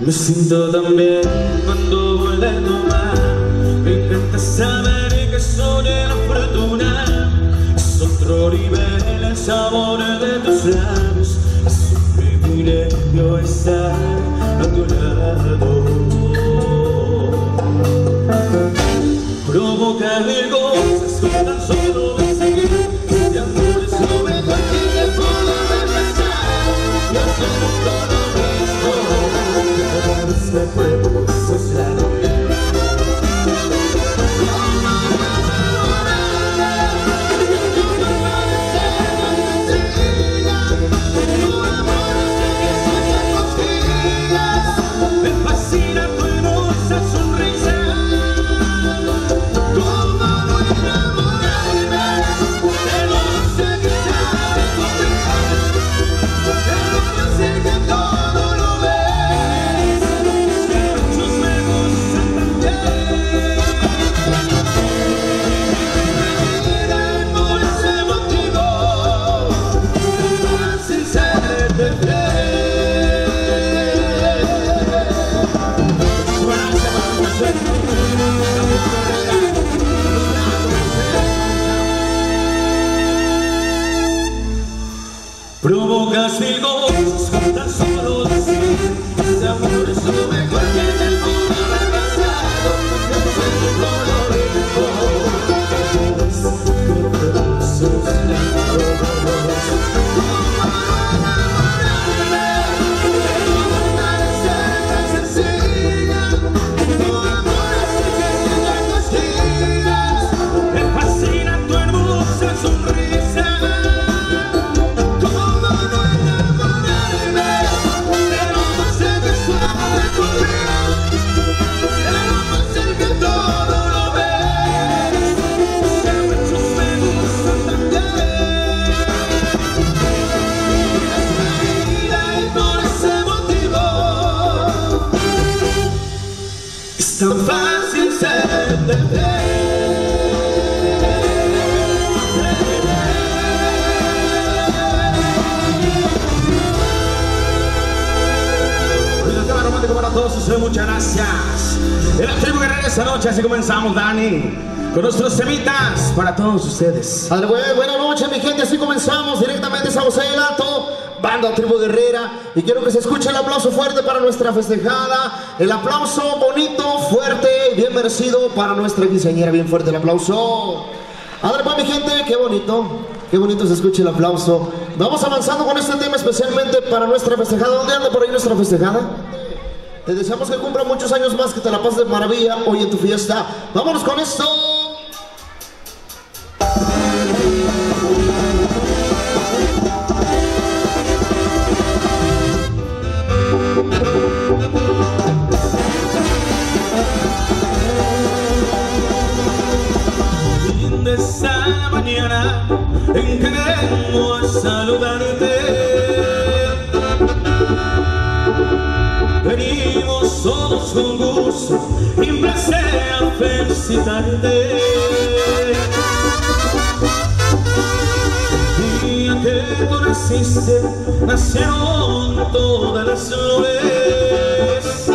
Me siento tan bien cuando vuelve a tomar. Me encanta saber que soy la fortuna. Es otro nivel el sabor de tus labios. Es un privilegio estar a tu lado. Provoca mil cosas con tan solo decir. Este amor es lo mejor que me pudo haber pasado. Yo solo con lo mismo. Cada vez me puedo asociar. Provocas mil cosas con tan solo decir. Este amor es lo mejor que me pudo haber pasado. Yo solo con lo mismo. Es tan fácil ser de fe. Un tema romántico para todos ustedes, muchas gracias. En la tribu guerrera esta noche, así comenzamos, Dani, con nuestros temitas para todos ustedes. Buenas noches, mi gente, así comenzamos directamente, estamos ahí el alto. Banda Tribu Guerrera, y quiero que se escuche el aplauso fuerte para nuestra festejada, el aplauso bonito, fuerte, bien merecido para nuestra quinceañera, bien fuerte el aplauso. A ver, pues mi gente, qué bonito se escucha el aplauso. Vamos avanzando con este tema especialmente para nuestra festejada. ¿Dónde anda por ahí nuestra festejada? Te deseamos que cumpla muchos años más, que te la pases de maravilla hoy en tu fiesta. Vámonos con esto. Esta mañana en que vengo a saludarte, venimos todos con gusto y un placer a felicitarte. Día que tú naciste, nacieron todas las flores,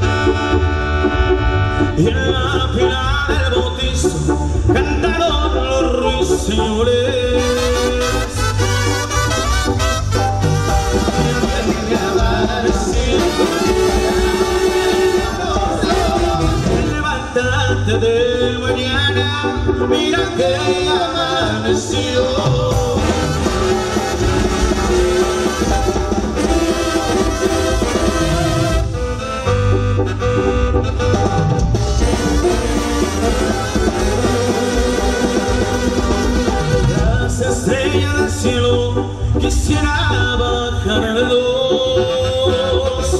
y en la pila del bautizo cantaron los ruiseñores. Levántate de mañana, mira que amaneció. Estrella del cielo, quisiera bajarle dos.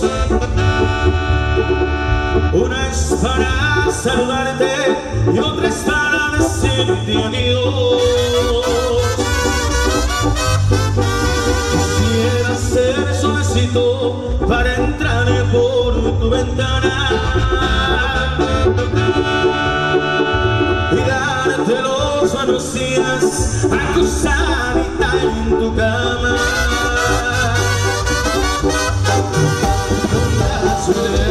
Una es para saludarte y otra es para decirte adiós. Quisiera ser suavecito para entrar por tu ventana y darte los buenos días acostadita en tu cama. Con la suerte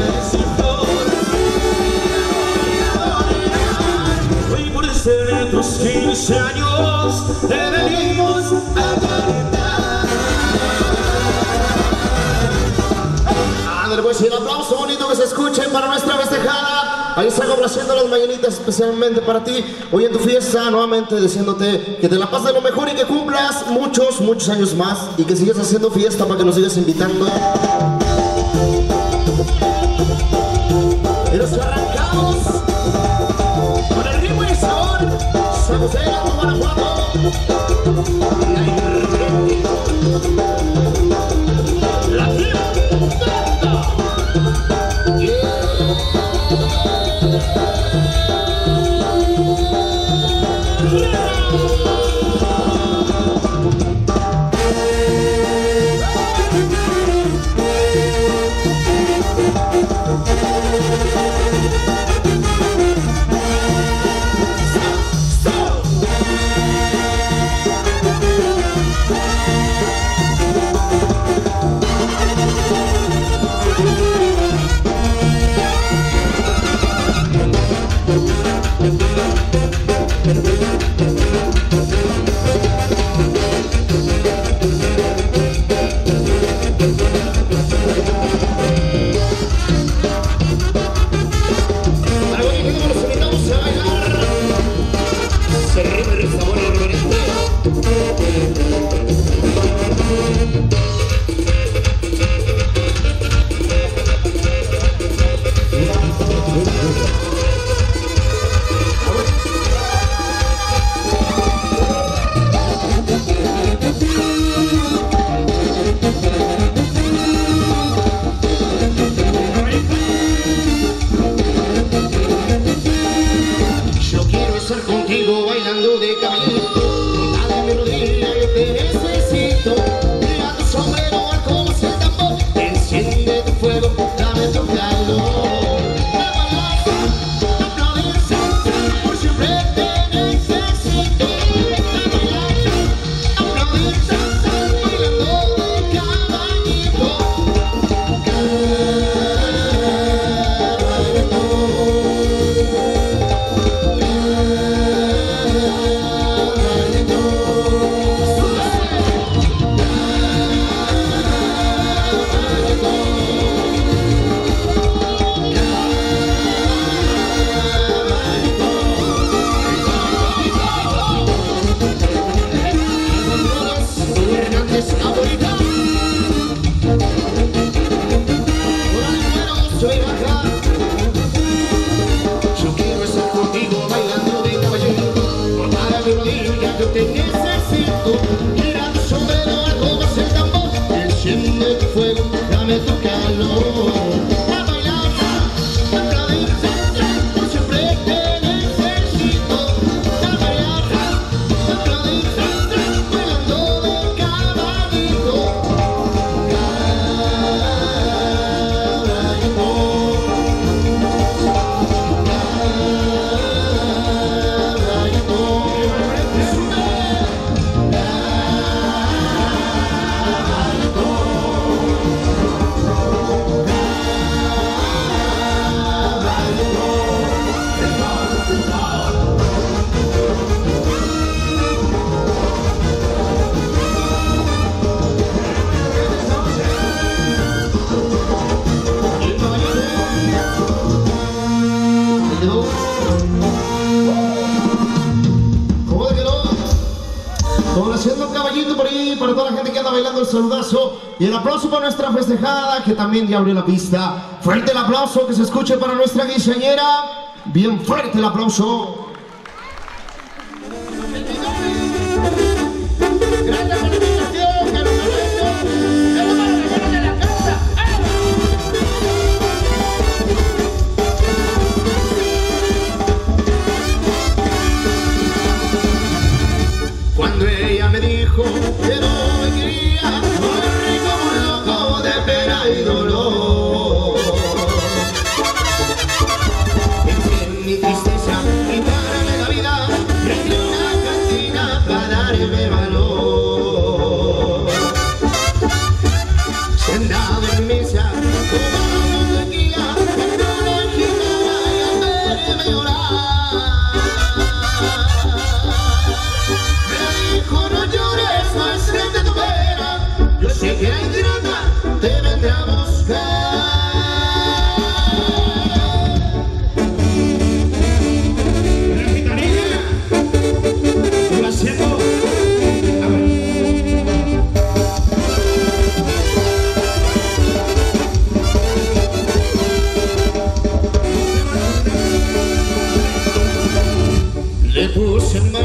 hace de tus 15 años te venimos a calentar. Ándale pues, y el aplauso bonito que se escuche para nuestra festejada. Ahí está complaciendo las mañanitas especialmente para ti. Hoy en tu fiesta, nuevamente diciéndote que te la pases de lo mejor y que cumplas muchos, muchos años más. Y que sigas haciendo fiesta para que nos sigas invitando. Y nos arrancamos con el ritmo y el sabor. Sabocera, Guanajuato. La tía. Haciendo caballito por ahí, para toda la gente que anda bailando, el saludazo y el aplauso para nuestra festejada que también ya abrió la pista. Fuerte el aplauso que se escuche para nuestra quinceañera. Bien fuerte el aplauso. Cuando ella me dijo que no me quería, corrí como un loco de pena y dolor. Pensé en mi tristeza y para la vida prendí una cantina para darme valor. Sentado en mesa, tomando tequila, con una guitarra y al verme llorar.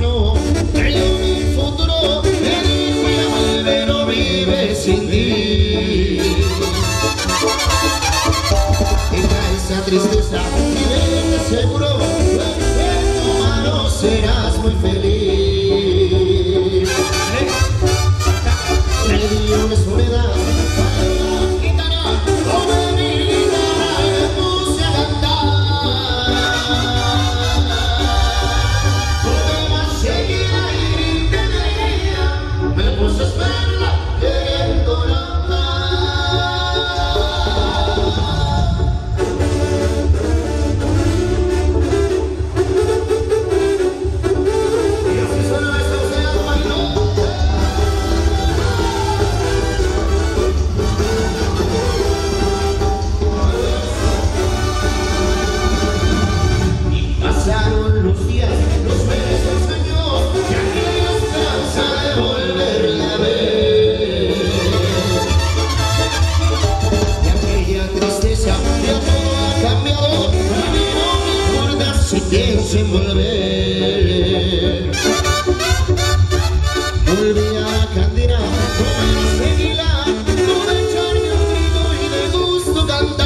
no, creyó mi futuro, me dijo ya vuelve, no vive sin ti. Deja esa tristeza y vete seguro, pues en tu mano serás muy feliz. Me dio una soledad para la gitana, como mi guitarra me puse a cantar. Porque más seguida y grité de alegría, me puse a esperarla queriendo cantar. Y así suena esta océano marino. Pasaron los días, los meses, los años, y aquella esperanza de volverla a ver. Y aquella tristeza, ya todo ha cambiado, a mí no me importa si pienso en volver. Volví a la cantina, tomé la tequila, pude echarme un grito y de gusto cantar.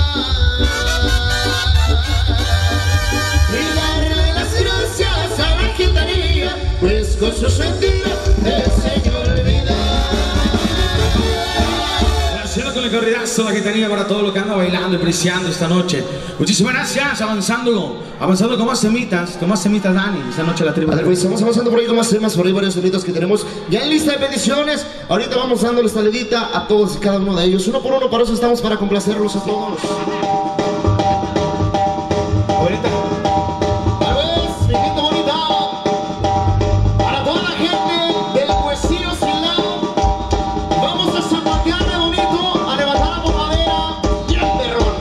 Y darle las gracias a la gitanía, pues con su sentido él se me olvida. Haciendo con el corridazo la gitanía para todo lo que anda bailando y apreciando esta noche. Muchísimas gracias, avanzando con más temitas, Dani, esta noche la tribu. A ver, pues estamos avanzando por ahí con más temas, por ahí varios temitas que tenemos ya en lista de peticiones. Ahorita vamos dándoles taledita a todos y cada uno de ellos, uno por uno, para eso estamos, para complacerlos a todos. Ahorita. A ver, mi gente bonita, para toda la gente del Huesillo Silao, vamos a zapatear de bonito, a levantar la bobadera y al perrón.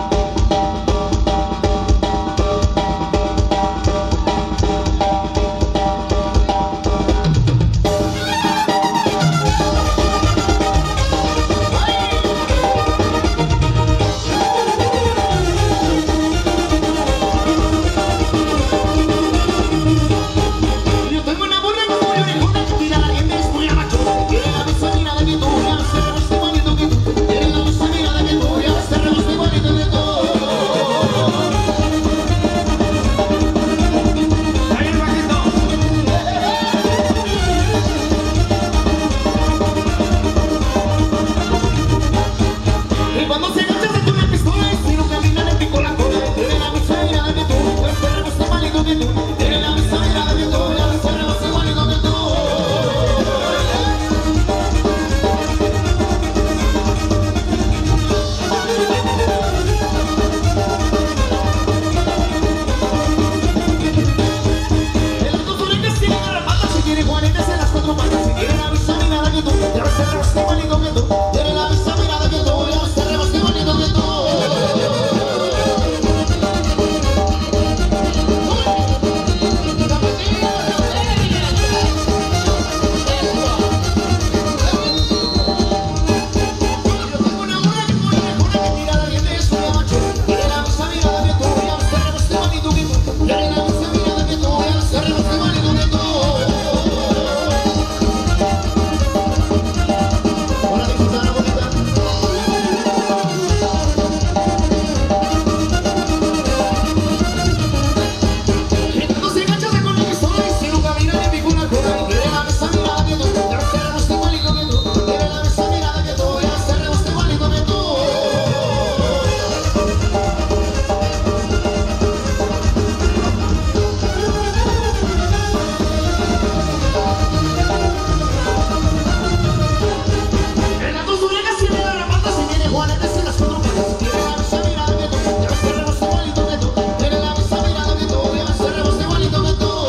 Yo tengo una burra muy orejona que tira la gente, es muy amachona. Quiere la vista mira de que tú veas, se reboste igualito que tú. Quiere la vista mira de que tú veas, se reboste igualito que tú. Ahí el bajito. Y cuando se agacha se toma el pistola y si no camina le pico la cola. Quiere la vista mira de que tú veas, se reboste igualito que tú. Quiere la vista mira de que tú veas, se reboste igualito que tú. En las dos orejas tiene garrapatas, si quiere Juanita en las cuatro patas. Si quiere la vista mirada que tú, ya se reboste igualito que tú. Quiere la vista mirada que tú, ya se reboste igualito que tú. Yo tengo una buena que muy orejona que tira la gente, es muy amachona. Quiere la vista mirada que tú, ya se reboste igualito que tú. Quiere la vista mirada que tú, ya se reboste igualito que tú. Hola, diputada bonita. Y cuando se agacha se con el pistola y si no camina le pico una cola. Y quiere la vista mirada que tú, ya se reboste igualito que tú. Quiere la vista mirada que tú, ya se reboste igualito que tú. En las dos orejas tiene garrapatas, si tiene Juanetes en las cuatro patas. Quiere la vista mirada que tú, ya se reboste igualito que tú. Quiere la vista mirada que tú, ya se reboste igualito que tú.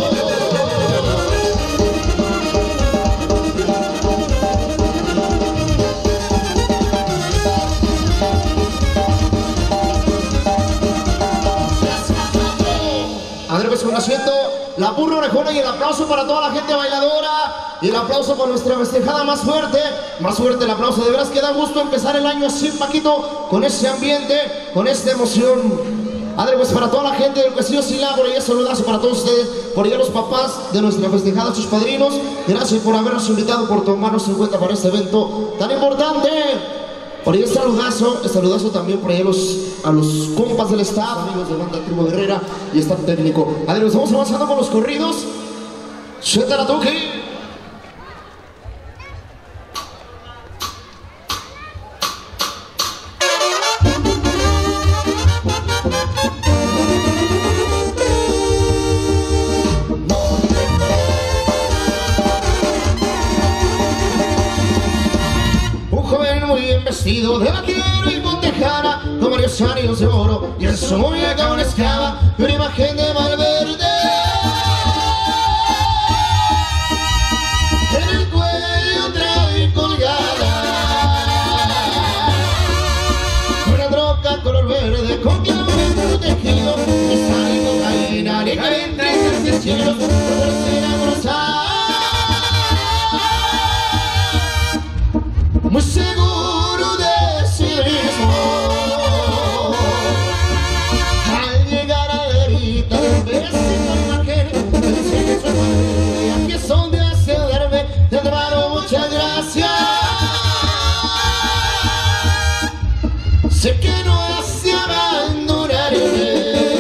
Andrés, pues con asiento, la burra orejona y el aplauso para toda la gente bailadora y el aplauso para nuestra festejada más fuerte el aplauso. De veras que da gusto empezar el año así, Paquito, con ese ambiente, con esta emoción. Adri, pues para toda la gente del Castillo Sila, por allá saludazo para todos ustedes, por allá los papás de nuestra festejada, sus padrinos. Gracias por habernos invitado, por tomarnos en cuenta para este evento tan importante. Por ahí saludazo también por ahí a los compas del staff, amigos de Banda Tribu Guerrera y staff técnico. Adri, pues vamos avanzando con los corridos. Suéltala, toque. Vestido de vaquero y con tejana, con varios anillos de oro y en su muñeca una esclava, una imagen de Valverde. En el cuello trae colgada una troca color verde con clave protegido, está y cocaína, ni caliente en el cielo, por tercera grosada. Muy seguro de sí mismo, al llegar a la erita del vecino imagen, pensé que su madre, aquí es donde hace darme, te hermano, muchas gracias. Sé que no has de abandonarme.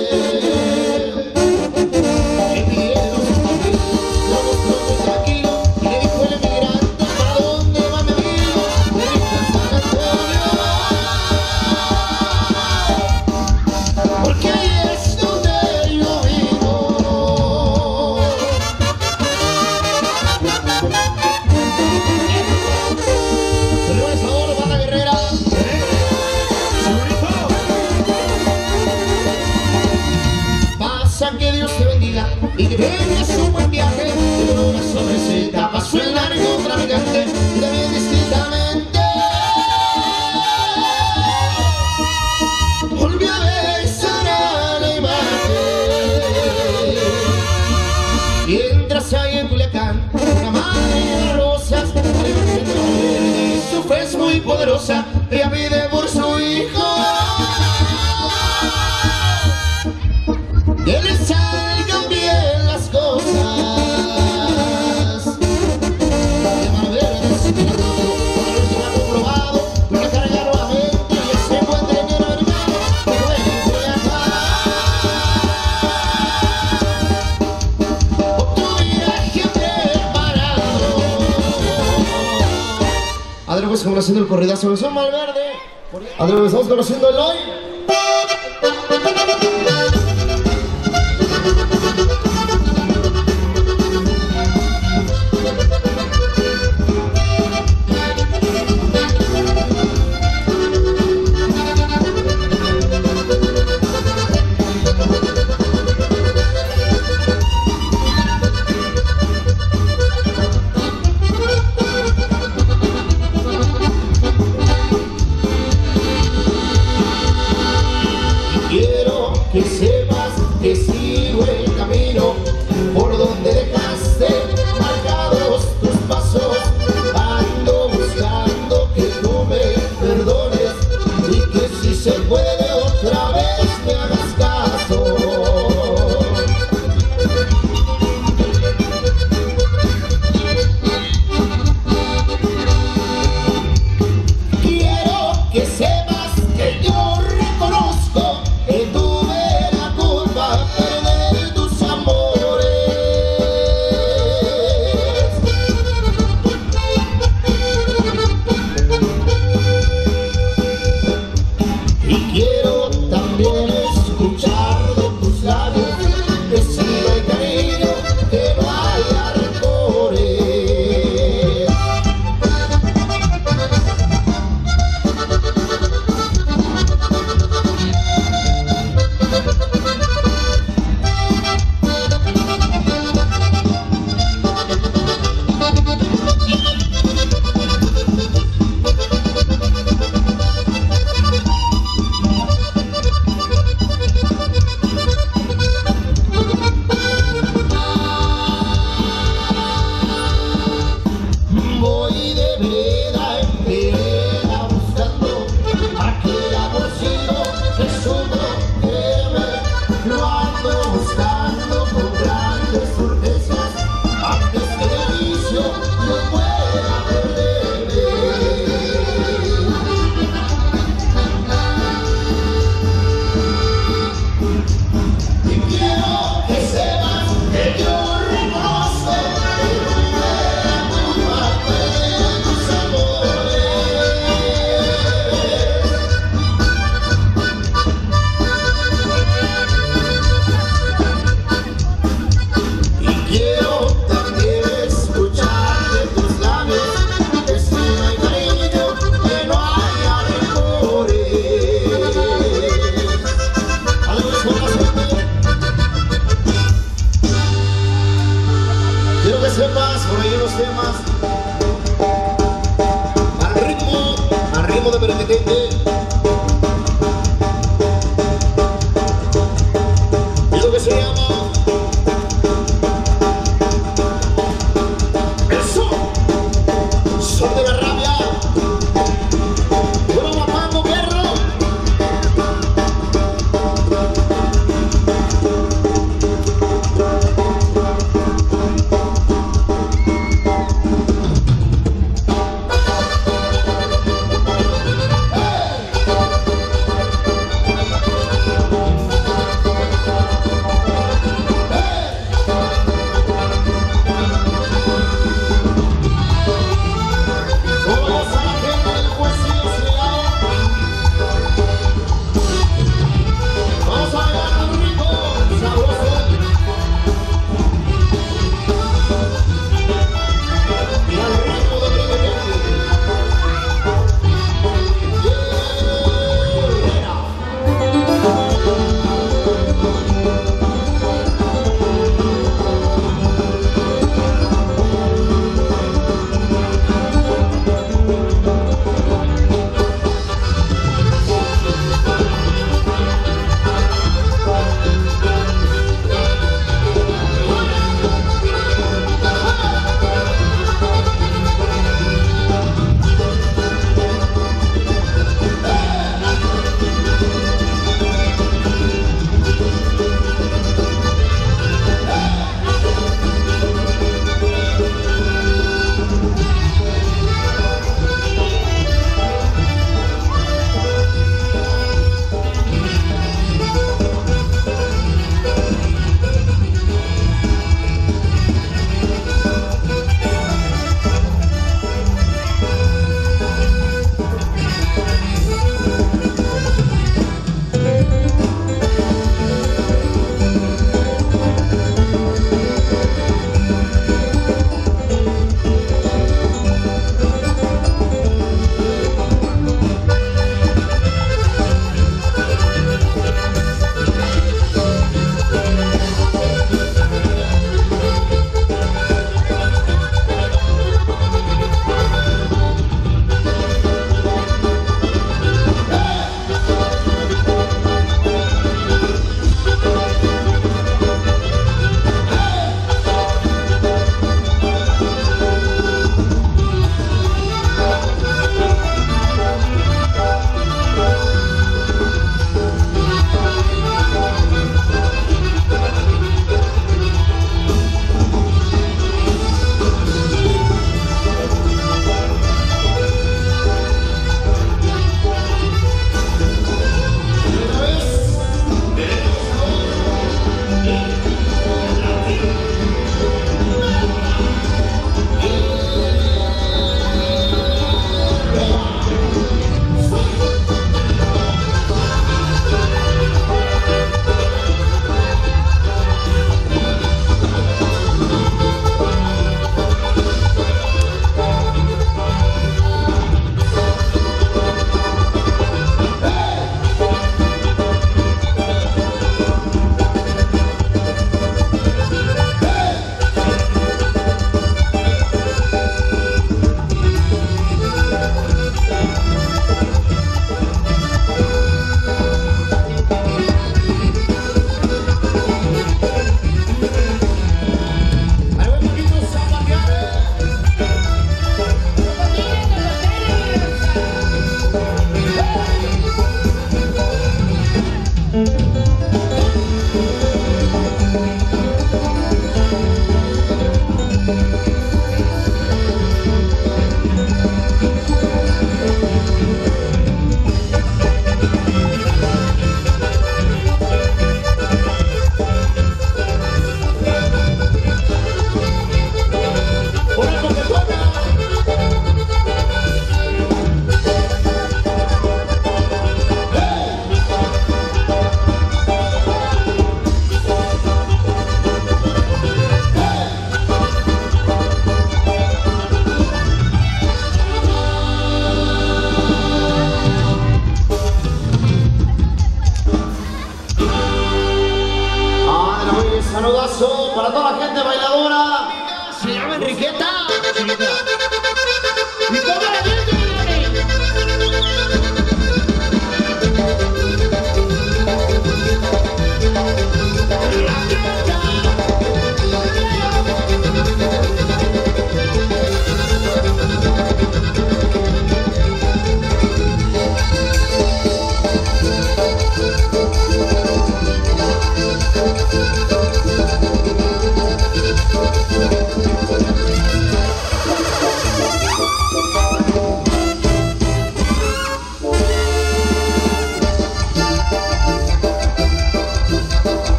Que Dios te bendiga y que tengas un buen viaje. Con una sonrisita pasó el largo navegante de bien distintamente. Volví a besar a la imagen mientras hay en Culiacán una madre de rosas, y su fe es muy poderosa. Ella pide por su hijo que le salgan bien las cosas. De Valverde se tira todo, por lo que ha comprobado, una carga nuevamente y se encuentra en el hermano que puede viajar. Otro viaje preparado. Adri, pues conociendo el corridazo de Son Valverde. Adri, pues estamos conociendo el hoy. Que Quiero que sepas por ahí los temas al ritmo de Merenguetete. Y lo que se llama el son de la rabia. Bueno, guapando perro.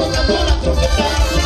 tocando la trompeta.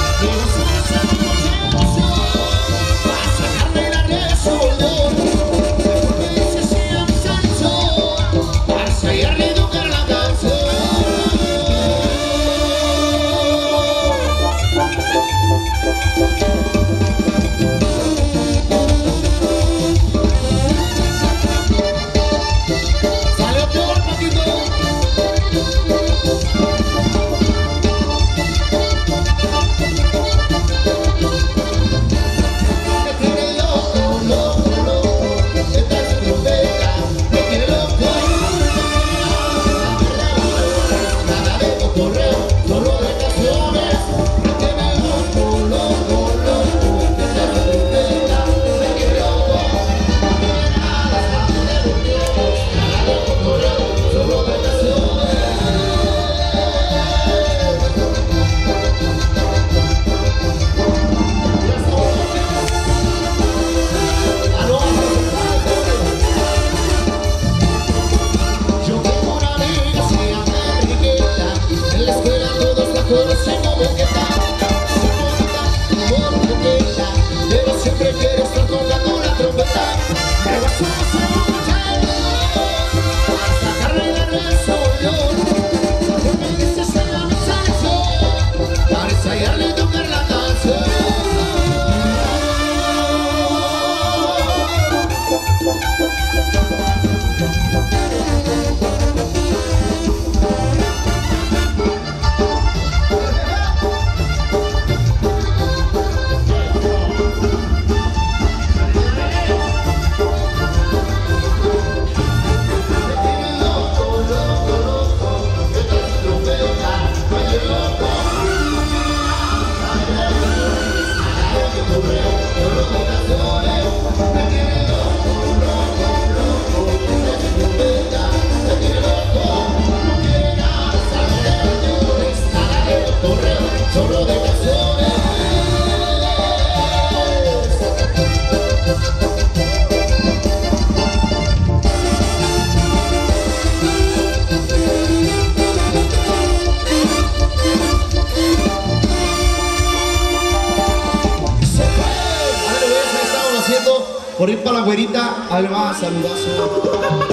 Pero siempre quiero estar tocando la trompeta. Me vas a hasta sacarle la resolución. Porque dices que no me sale para ensayarle y tocar la canción. Solo de canciones. Estamos haciendo por ir para la güerita. Ahí va, saludazo.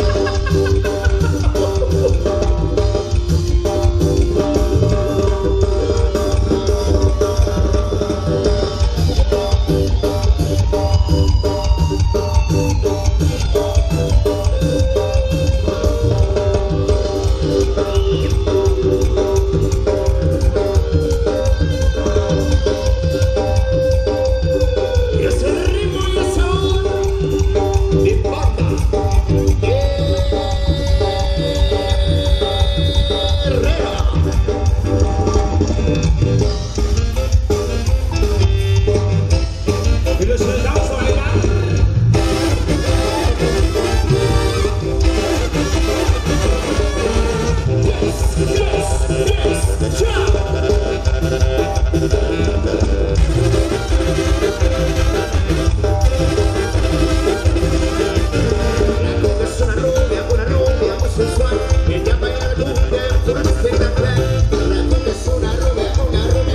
Ella baila la cumbia, con un espectacular. La cumbia es una rubia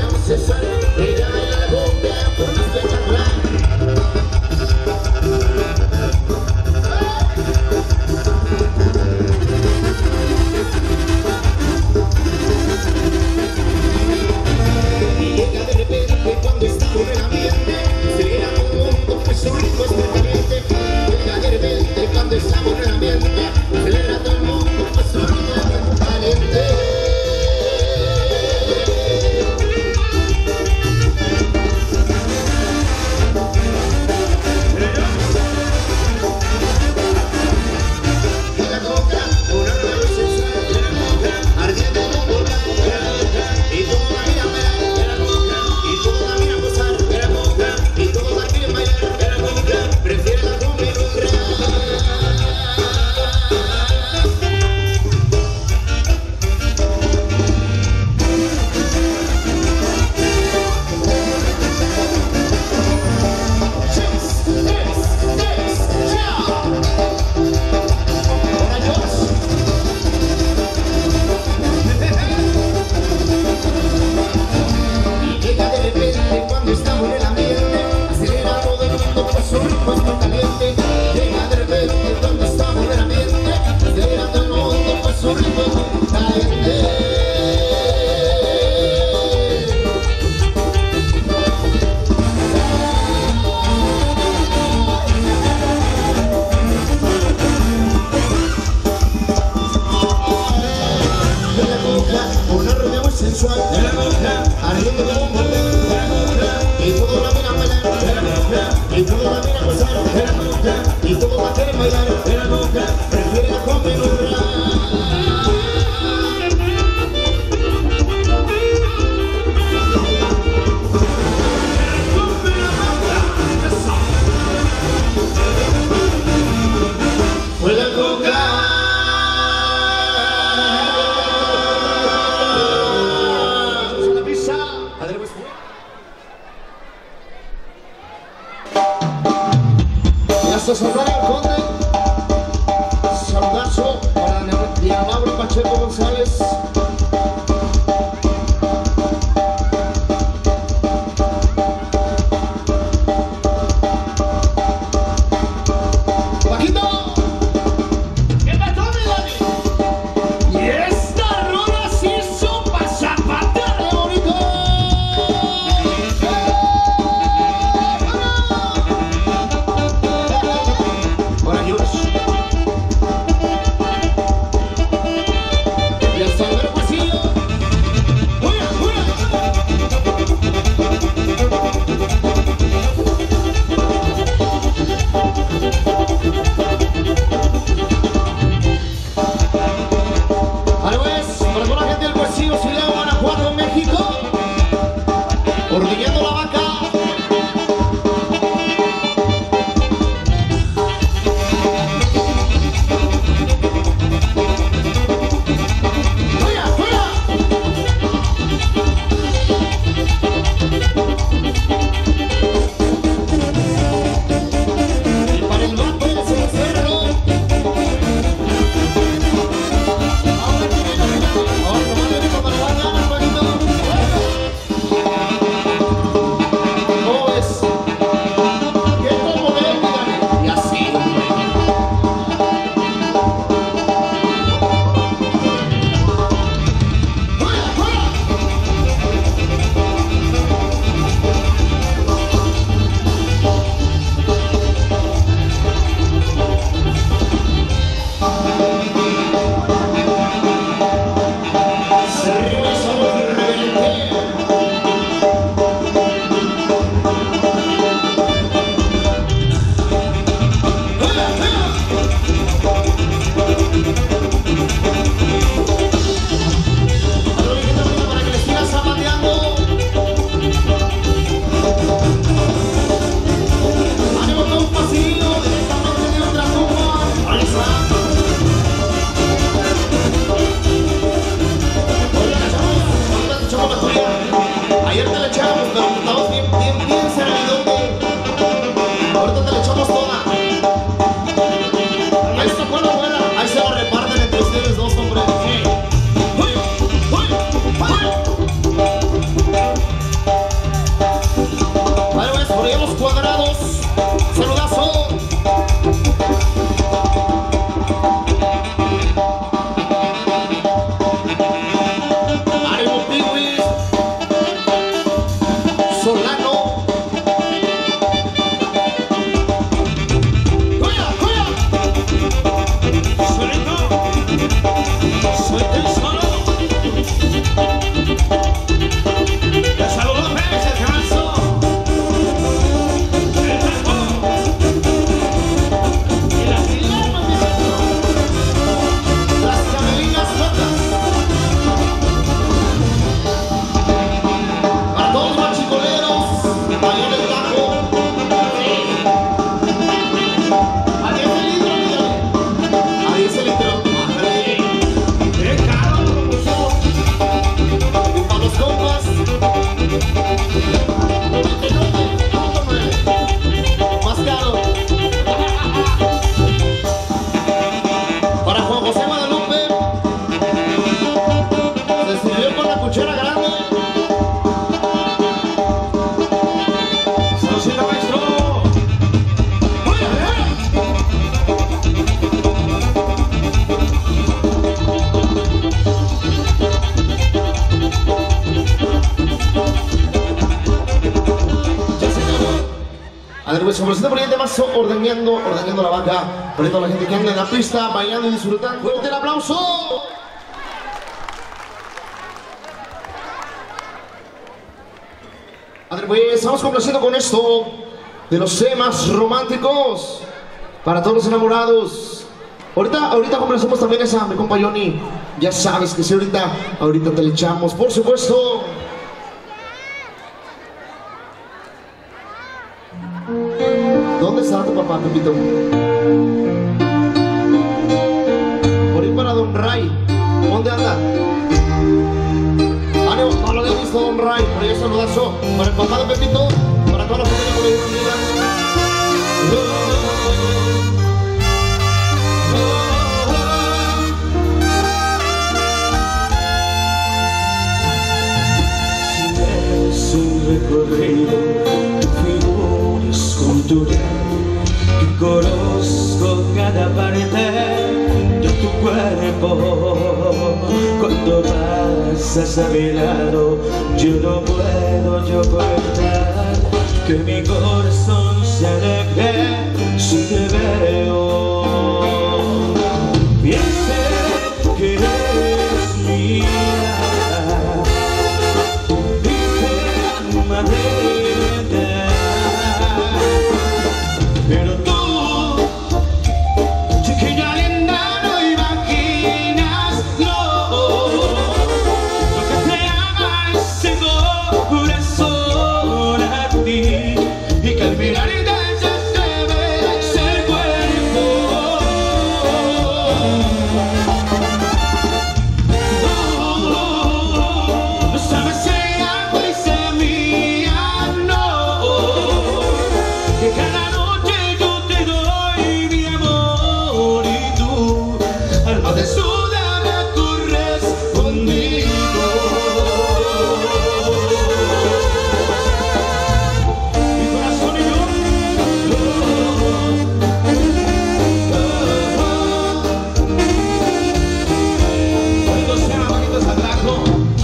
arriba de un borde, y todos la miran bailar, y todos la miran gozar, y todos la quieren bailar, prefieren la combinura. Santana el Conde, saludazo para Diana Pacheco González. Paquito, ¿qué pasó, mi Dani? Y esta rola sí son pa' zapatearle bonito. Ordeñando la vaca. ¡Fuera, fuera! Y para el vato es el cerro. Ahora nomás le digo para las ganas, Juanito. Ayer te la echamos, pero estamos bien servidos. Ahorita te la echamos toda. Ahí está buena, buena. Ahí se la reparten entre ustedes dos, hombre. Vale, pues, por ahí los cuadrados. Saludazo. Ánimo, Piwi. Solano. ¡Juega, juega! ¡Solito! ¡Suelta el solo! ¡Ya saludó Pérez, el que avanzó! ¡El taco! ¡Y las pilamas de centro! ¡Las camelinas locas! ¡A todos los machicoleros! ¡Ahí en el tajo! ¡Adiós el litro, mírale! ¡Adiós el litro! ¡Qué caro lo puso! Y para los compas 99.9 más caro. Para Juan José Guadalupe se sirvió con la cuchara grande. ¡Saludcita, maestro! Ya se acabó. A ver, pues, como por ahí de más ordeñando la vaca. Por ahí toda la gente que anda en la pista, bailando y disfrutando. ¡Fuerte el aplauso! A ver, pues estamos complaciendo con esto de los temas románticos para todos los enamorados. Ahorita complacemos también esa, mi compa Johnny. Ya sabes que si ahorita te le echamos, por supuesto. ¿Dónde está tu papá, Pepito? Por ahí para Don Ray. ¿Dónde anda? Ánimo, no lo había visto Don Ray. Por ahí saludazo para el papá de Pepito, para toda la familia por ahí reunida. Recorrido, tu figura es cultural, que conozco cada parte de tu cuerpo. Cuando pasas a mi lado, yo no puedo ocultar que mi corazón se alegre si te veo. Piensa que eres mía. Pero tú, chiquilla linda, no imaginas, no, lo que te haga ese corazón a ti, y que al mirar y se ve ese cuerpo. No sabes si algo hice mía, que cada noche yo te doy mi amor y tú alma desnuda me correspondido. Mi corazón y yo cuando se llama manitos al tajo.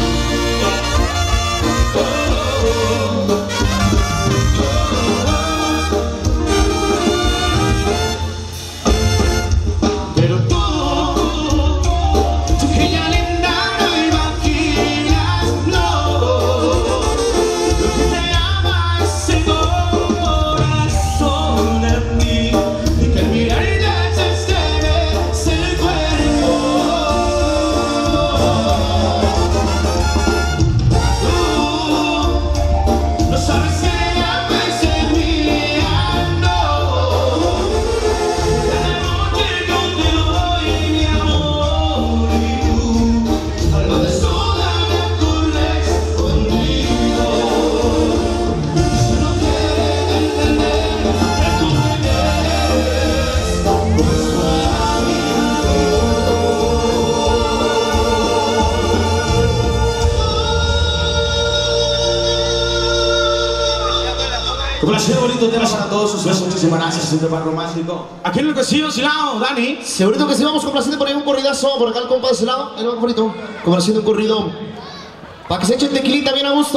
Complacido bonito tema para todos ustedes. Muchísimas gracias, siempre más romántico. Aquí en el Castillo, Silao, Dani. Segurito que sí, vamos complaciendo por ahí un corridazo. Por acá el compa de ese lado. Ahí va, compadrito. Complaciendo un corrido. Para que se echen tequilita bien a gusto.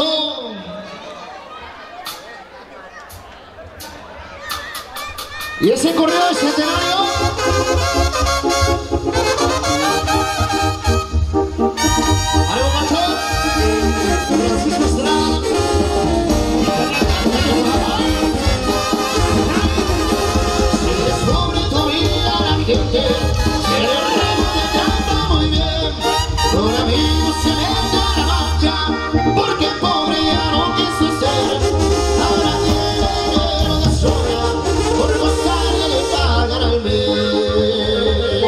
Y ese corrido de centenario. ¿Algo macho? Francisco Estrada. Sobre tu vida la gente se le trata muy bien. Por amigos se mete a la marcha, porque el pobre ya no quiso ser. Ahora tiene dinero de sobra, por gozar le pagan al mes.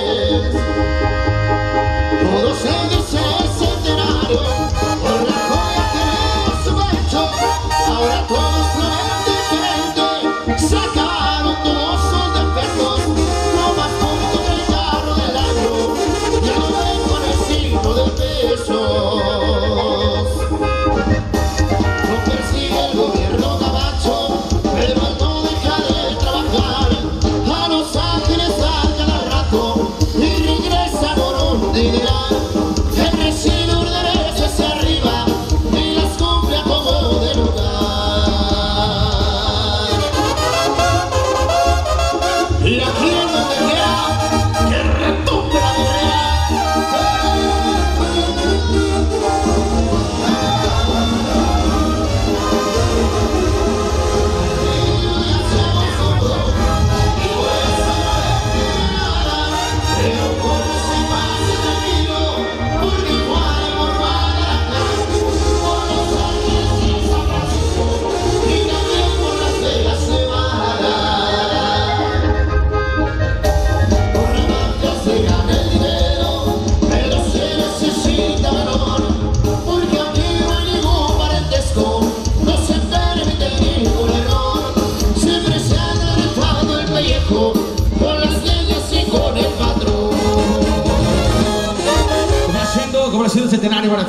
Todos ellos se centenario por la joya que en su pecho. Ahora todos lo ven diferente, se acabaron todos sus defectos. No más bonito que el carro del año, ya no ven con el signo de pesos. No persigue el gobierno gabacho, pero él no deja de trabajar. A Los Ángeles a cada rato y regresa con un dineral. El residuo de hacia arriba y las cumple como de lugar.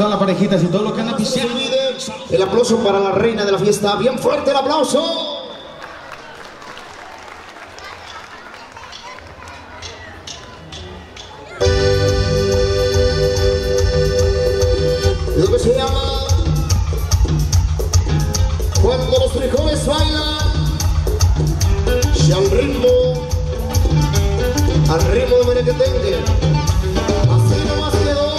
todas las parejitas y todo lo que anda pisando. El aplauso para la reina de la fiesta. Bien fuerte el aplauso. Lo que se llama Cuando los frijoles bailan y al ritmo de merequetengue, así nomás quedó.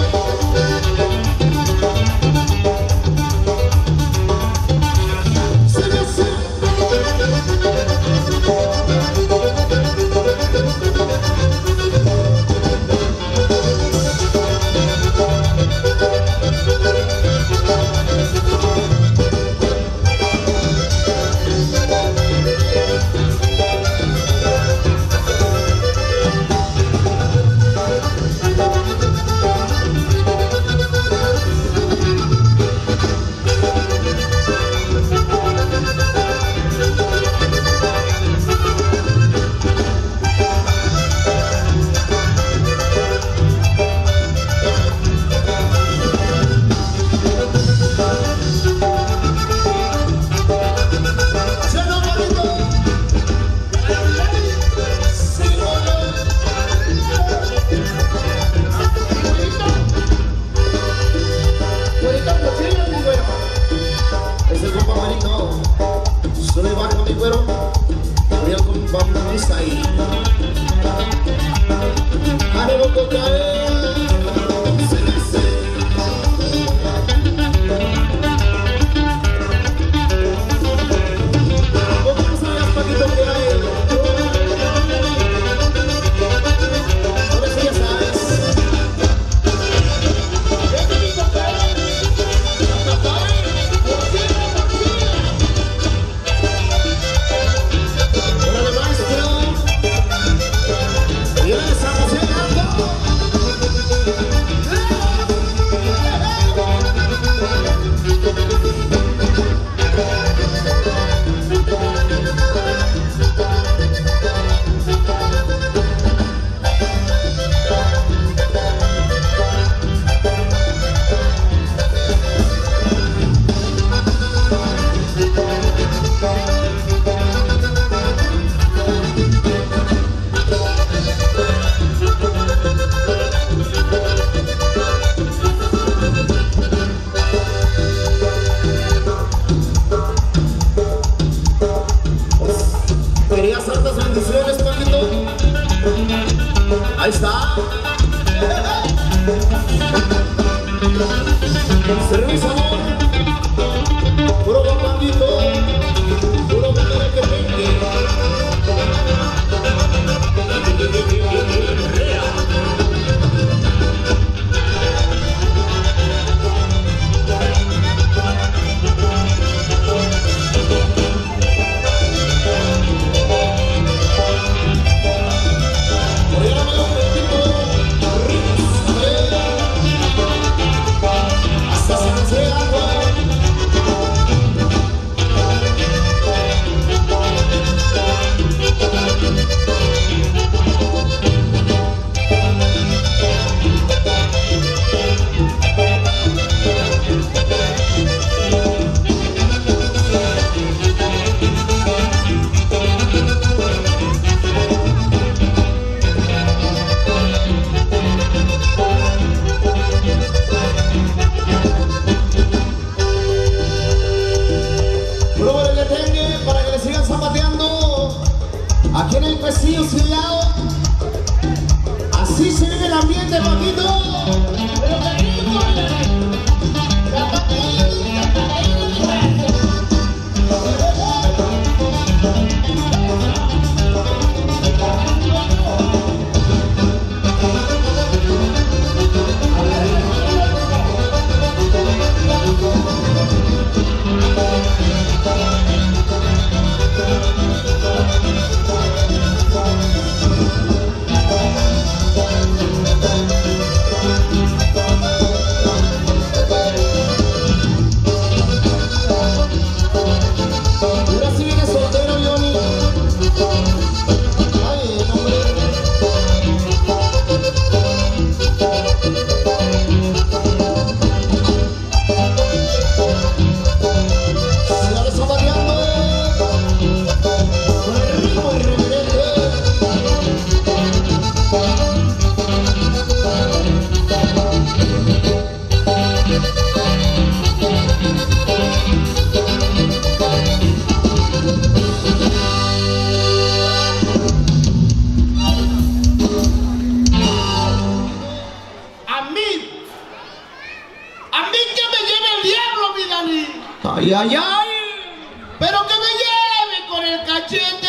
Ay, ay, ay. Pero que me lleve con el cachete.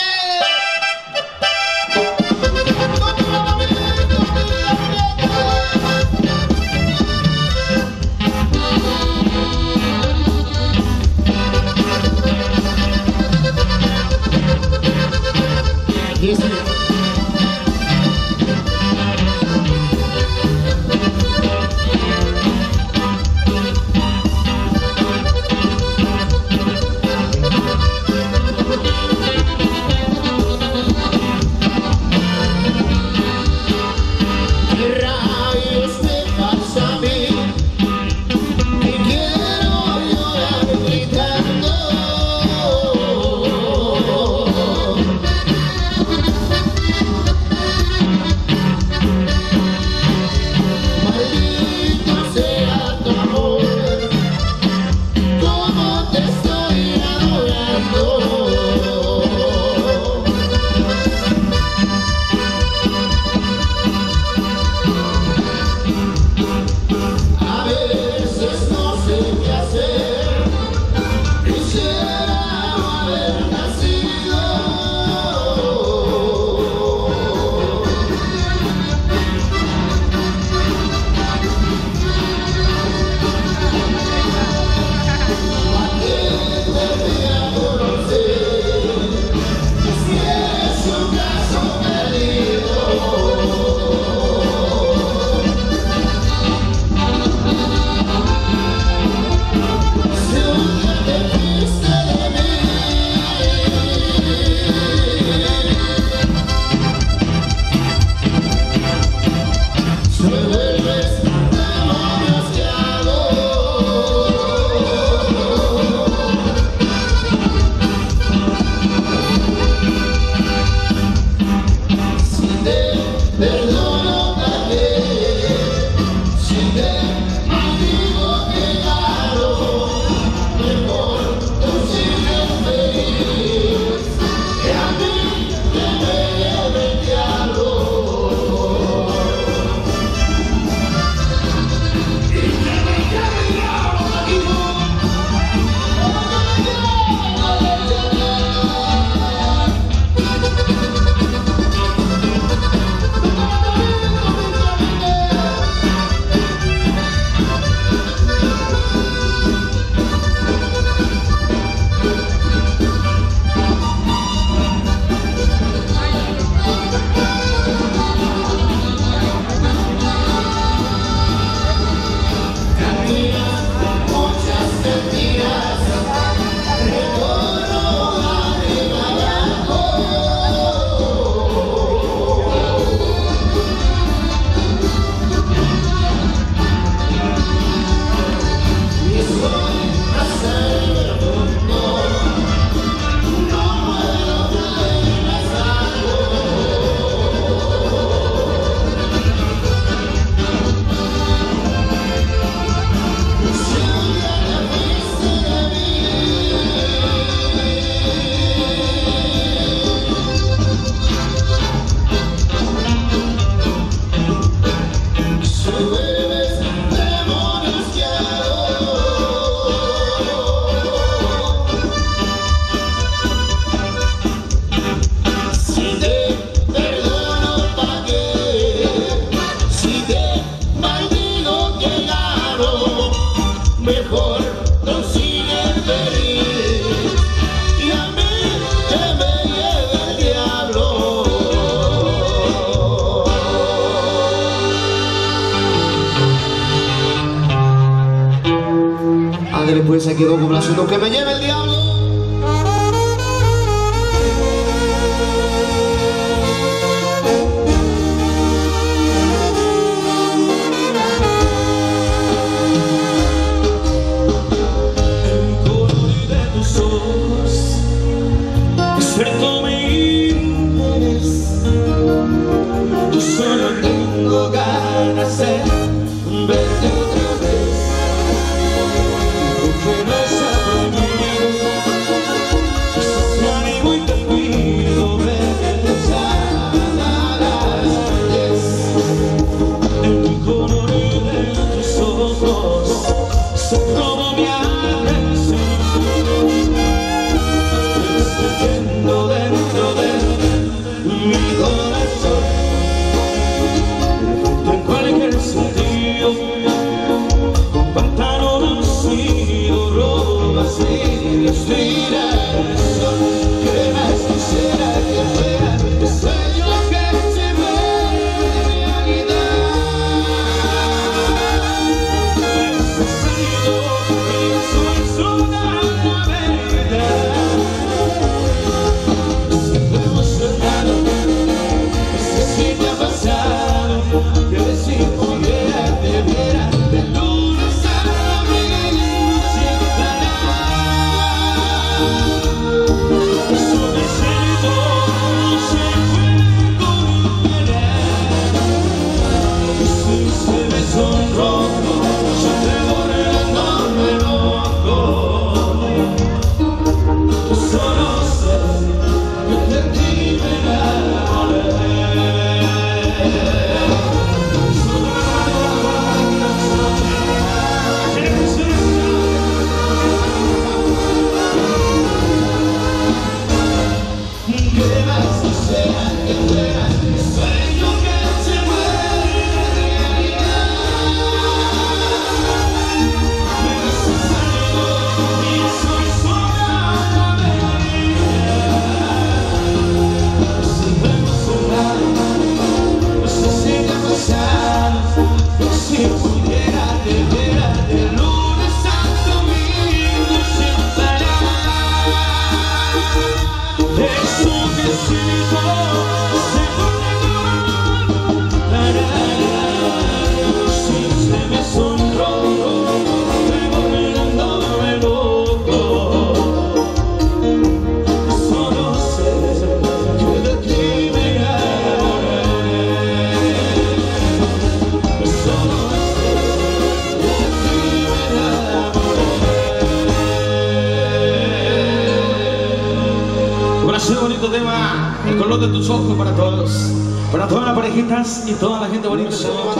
Yes, Pues se quedó complaciendo que me lleve el diablo. El color de tus ojos es cierto mi interés. Yo solo tengo ganas de verte otra vez. Que no sea prohibido Ese bonito tema, el color de tus ojos para todos, para todas las parejitas y toda la gente bonita.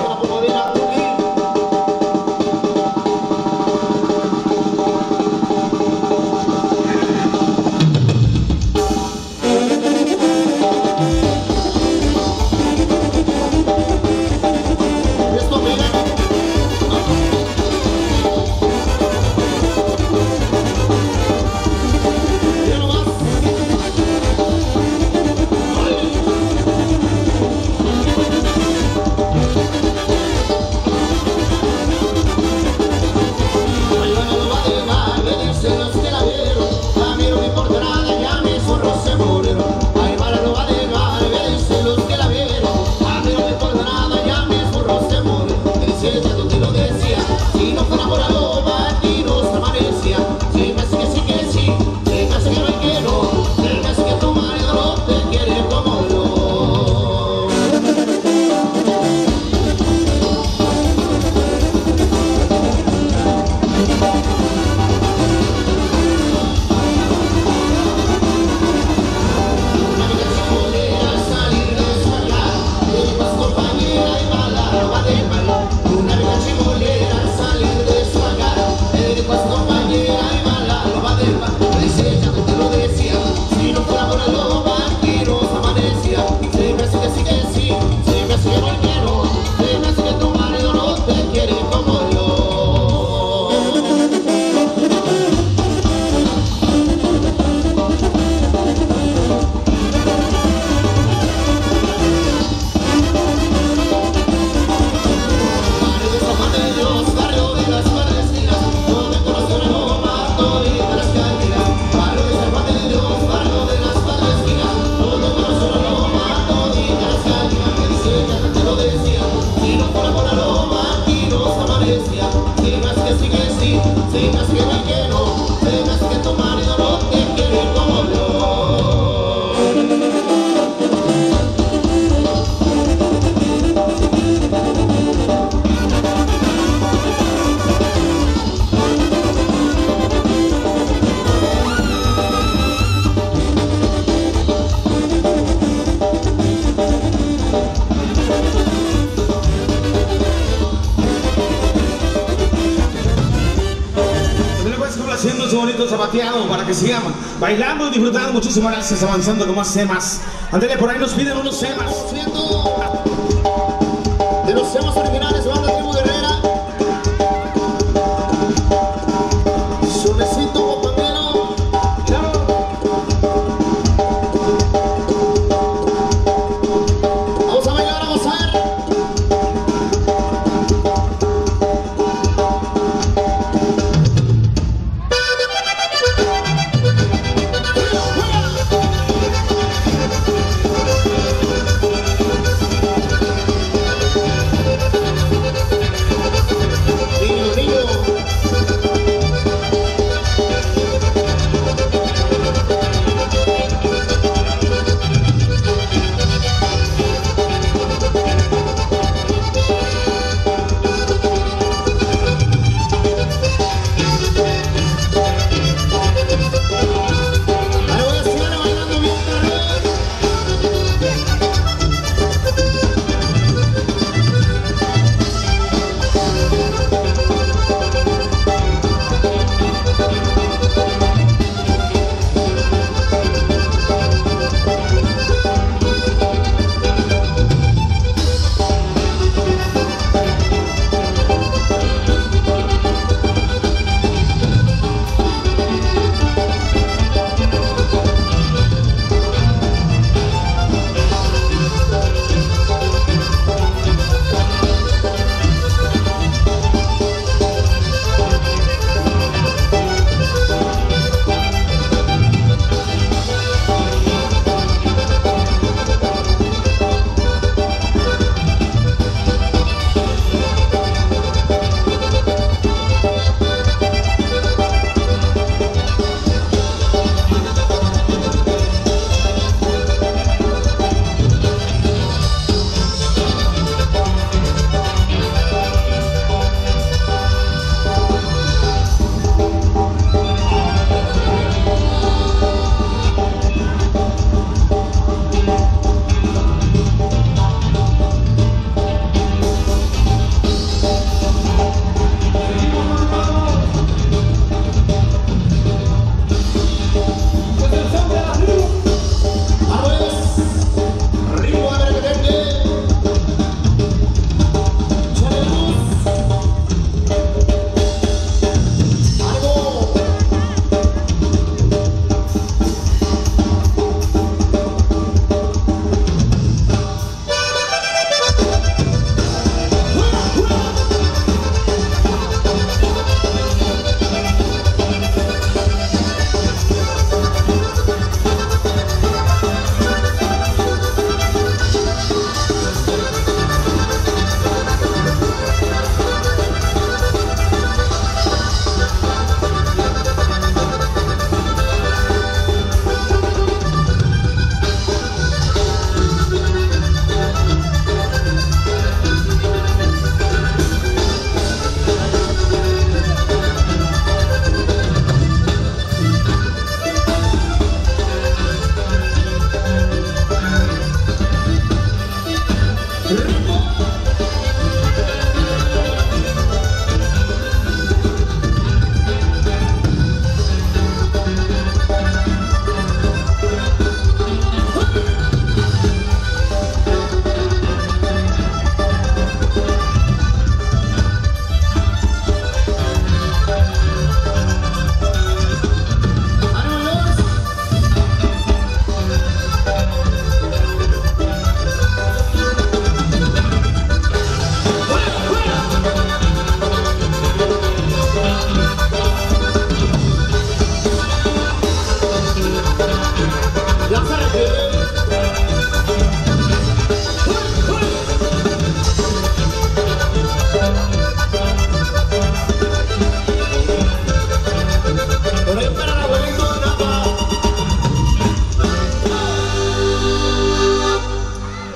Haciendo ese bonito zapateado para que sigan bailando y disfrutando. Muchísimas gracias, avanzando con más temas. Andele, por ahí nos piden unos temas. De los temas originales, banda Tribu Guerrera. Sonecito Guapangano. Vamos a bailar, a gozar.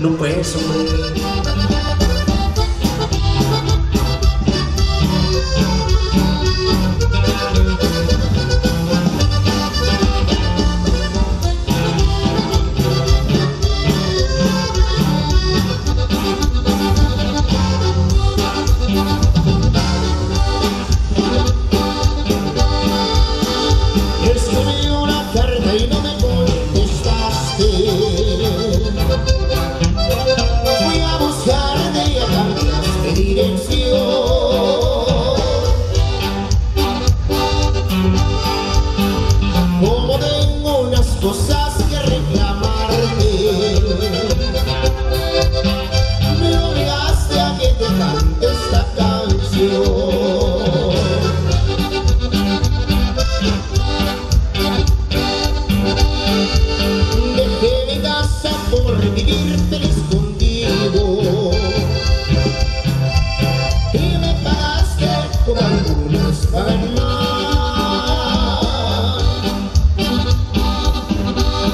No pues, hombre. Como tengo unas cosas que reclamarte, me obligaste a que te cante esta canción. Dejé mi casa por vivir feliz contigo y me pagaste como algunos pagan más.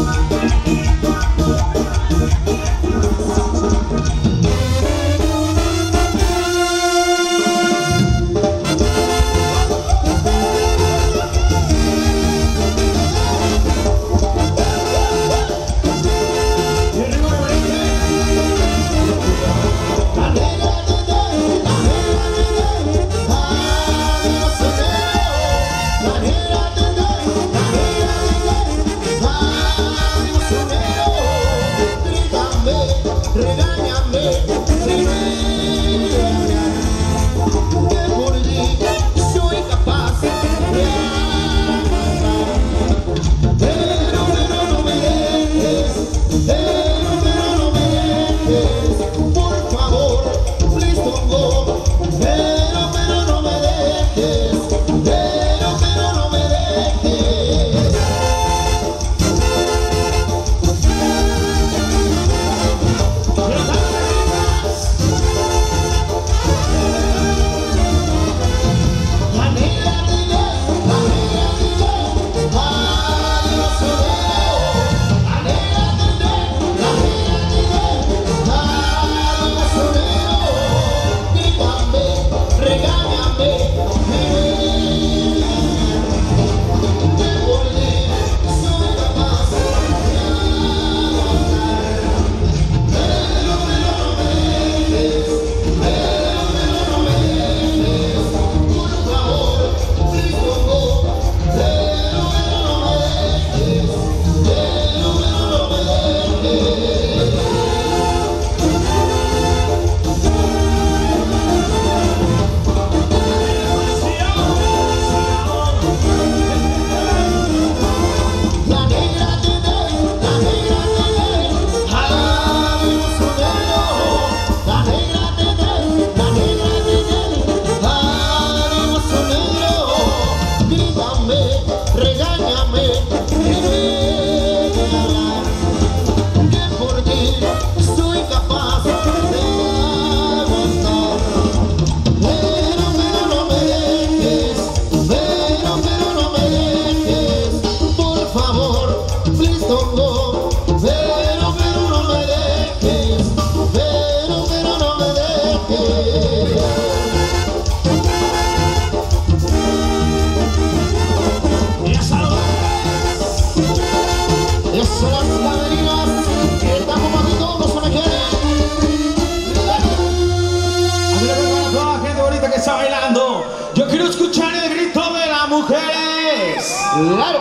Claro.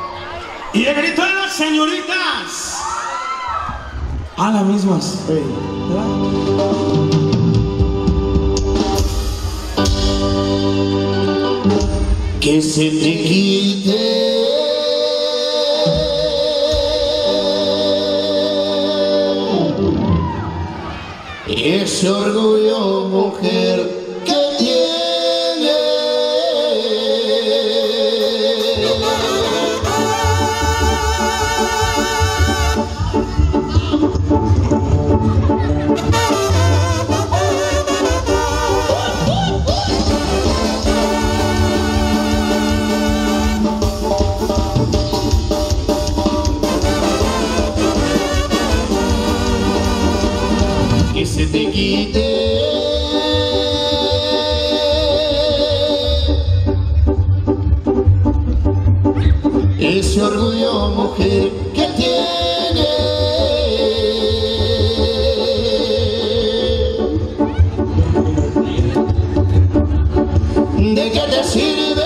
Y el grito de las señoritas. A las mismas. Sí. Que se te quite ese orgullo, mujer, que tienes. Que se te quite ese orgullo, mujer, que tienes. ¿De qué te sirve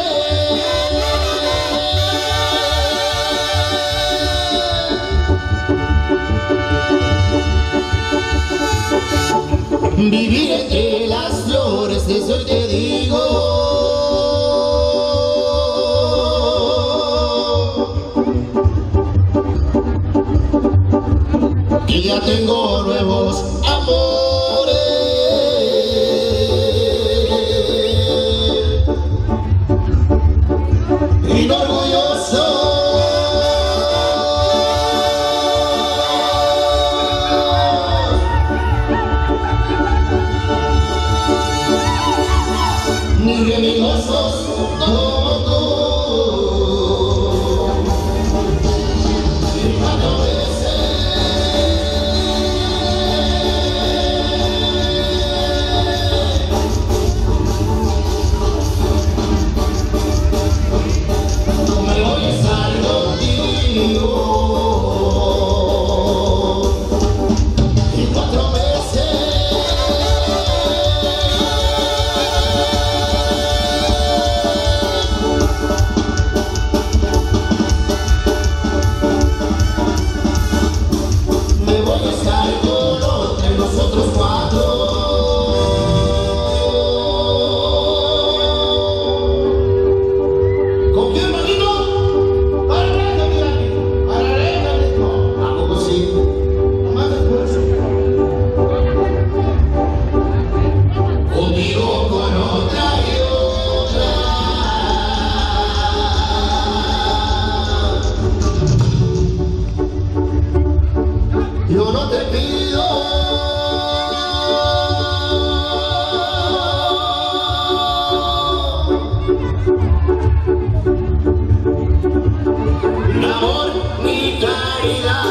vivir entre las flores? Eso te digo, que ya tengo nuevos amores. Y no orgulloso ni remigosos como tú.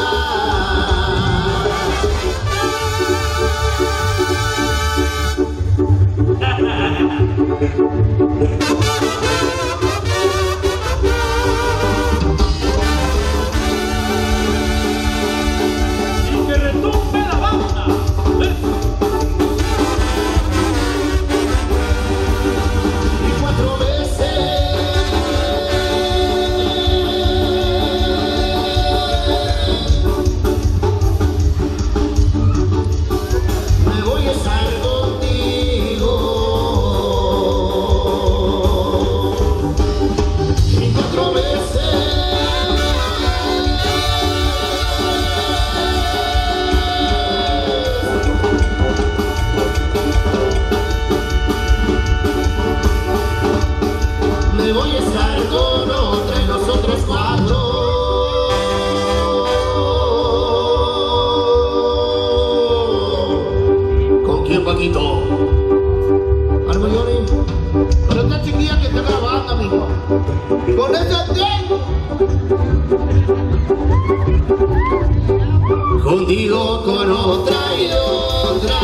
Contigo, con otra y otra.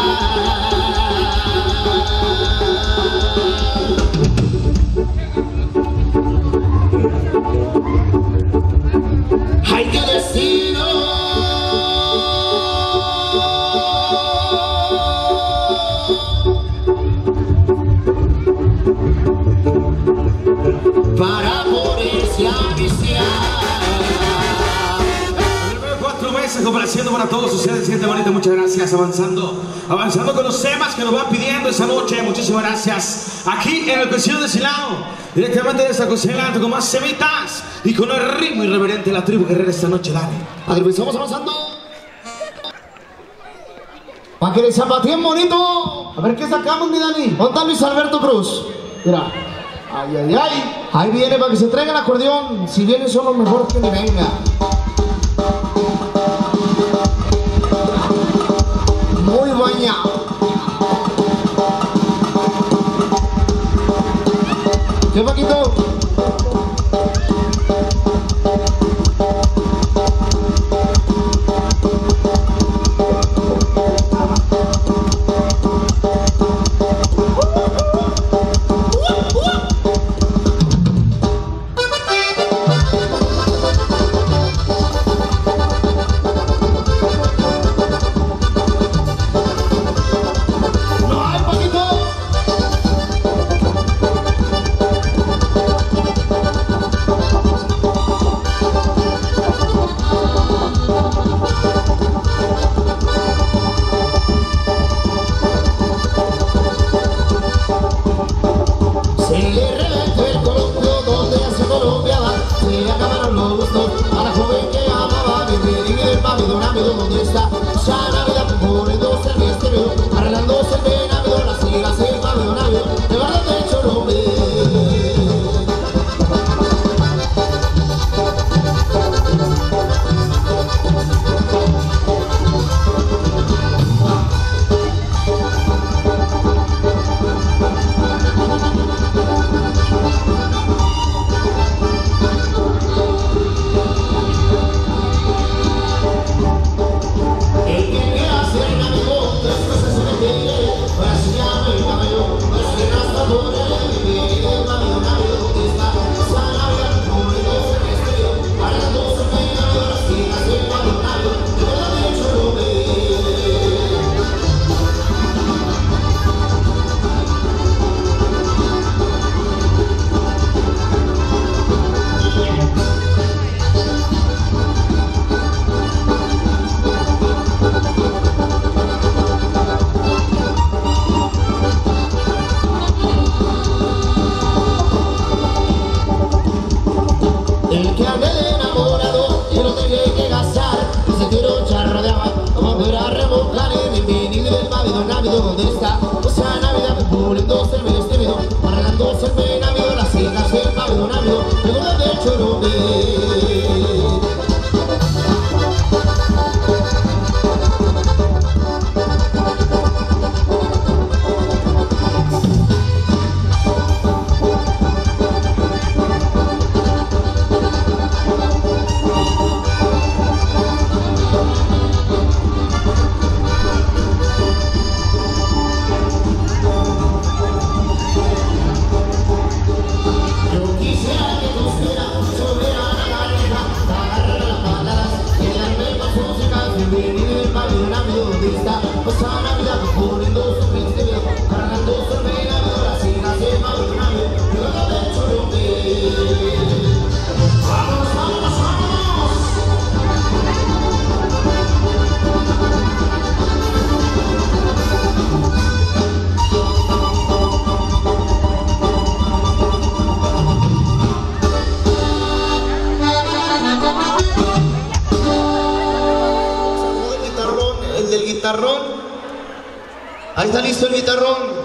Hay que decirlo. Para ponerse a viciar. Complaciendo para todos ustedes, gente bonita, muchas gracias. Avanzando con los temas que nos van pidiendo esta noche, muchísimas gracias. Aquí en el Cuestión de Silao, directamente de esta cocina, con más semitas y con el ritmo irreverente de la tribu guerrera esta noche, dale. A ver, pues vamos avanzando. Para que les zapateen bonito. A ver qué sacamos, mi Dani. ¿Dónde está Luis Alberto Cruz? Mira. Ay, ay, ay. Ahí viene para que se traiga el acordeón. Si vienen son los mejores que ni venga. Muy bañado. ¿Qué, Paquito? ¿Dónde está? O sea, Navidad, poniéndose el vestido, arreglándose el peinado, las hijas del pabellón navido, luego del chorombe. donde está. Pasa Navidad poniendo su vestido, cargando su venado, las hijas de Magunayo, luego de Chorombe. ¡Vamos, vamos, vamos! El del guitarrón. Ahí está listo el guitarrón.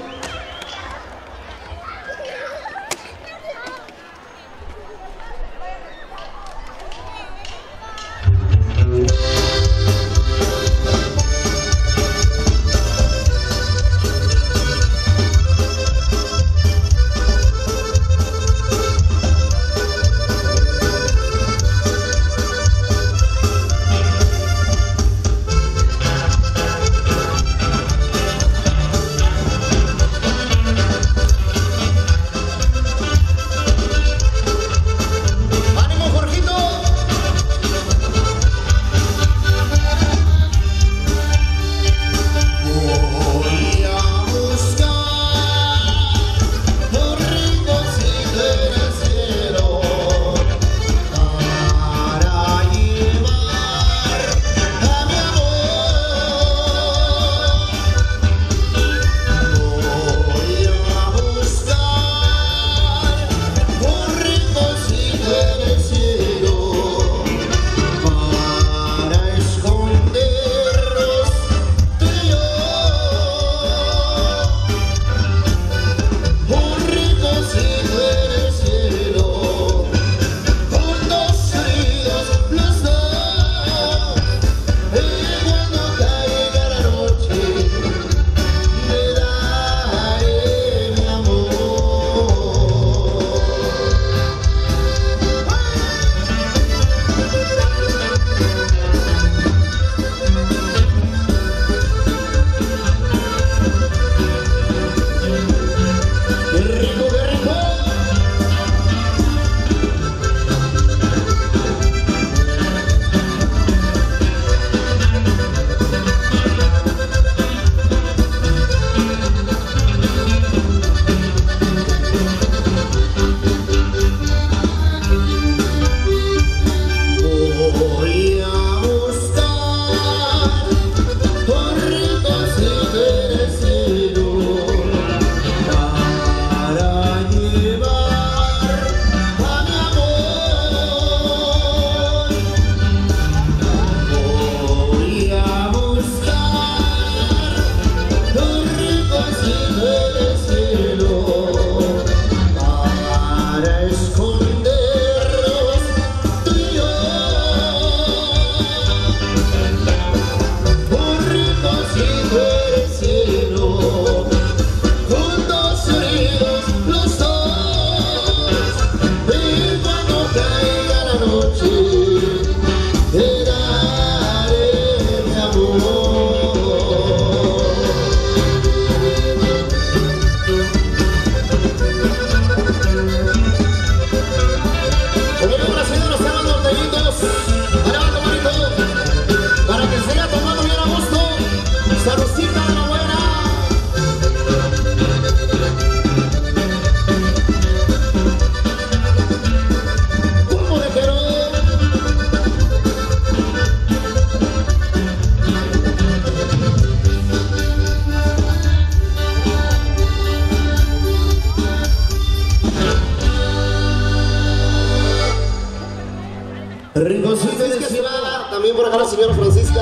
Rinconcito de Cibala, también por acá la señora Francisca.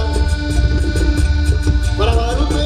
Para Guadalupe.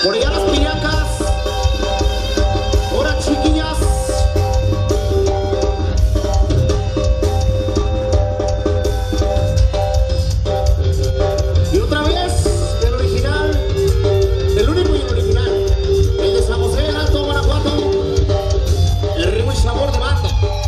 Por allá las piracas. Ahora chiquillas. Y otra vez el original, el único y el original, el de San José del Alto, Guanajuato, el ritmo y sabor de banda.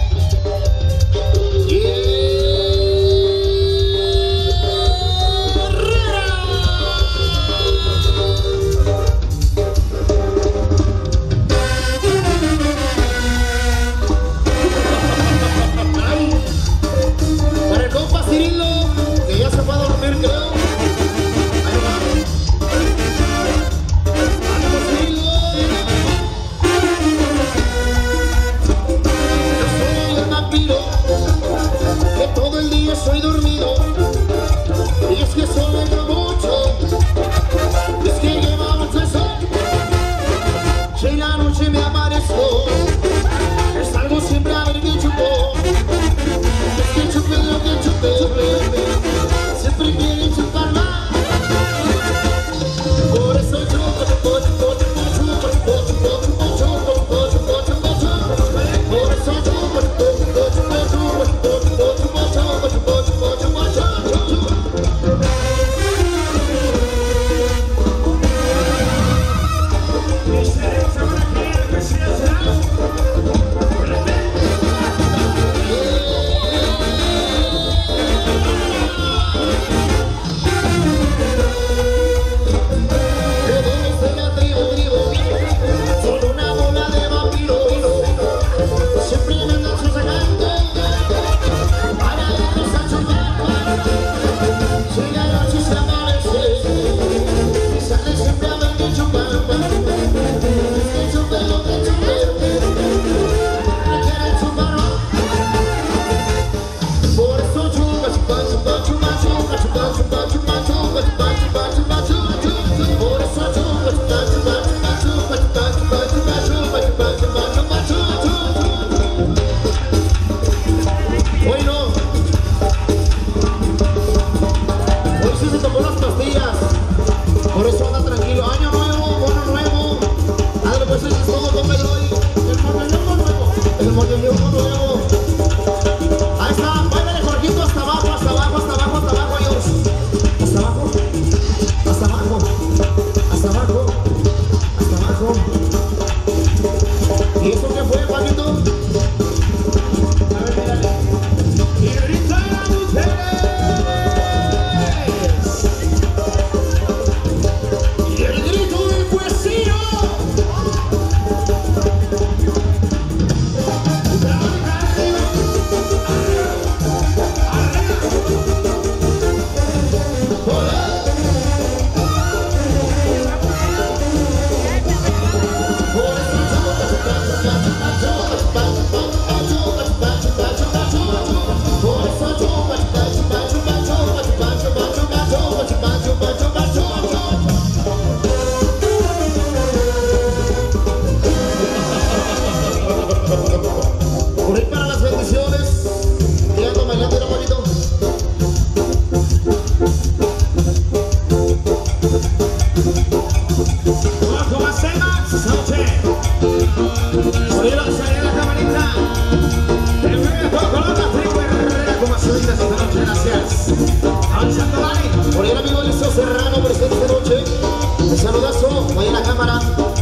Soy dormido y es que sueño mucho, es que llevamos el sol, si en la noche me aparezco, es algo siempre a ver que chupó, es que chupé lo que chupé, siempre quieren chupar más, por eso chupo, chupo, chupo, chupo, chupo, chupo, chupo, chupo, chupo, chupo, chupo, por eso chupo, chupo, chupo, chupo, chupo, chupo, chupo, por eso anda tranquilo. Año nuevo, bono nuevo. Ándale, pues eso es todo, compadre. El moñoñomo nuevo. Ahí está, váyale Jorgito hasta abajo, hasta abajo, hasta abajo, hasta abajo, ellos. Hasta abajo, hasta abajo, hasta abajo, hasta abajo. ¿Y eso qué fue, Juanito? A ver, mírale. Y grita a ustedes. Por ahí para las bendiciones, que ando bailando un poquito. Abajo más temas, noche. Sonidos ahí en la camarita. El medio todo con otra tribu Herrera como sueltas esta noche, gracias. Avanzando Dani. Por ahí el amigo Eliseo Serrano presente esta noche. Un saludazo, voy en la cámara.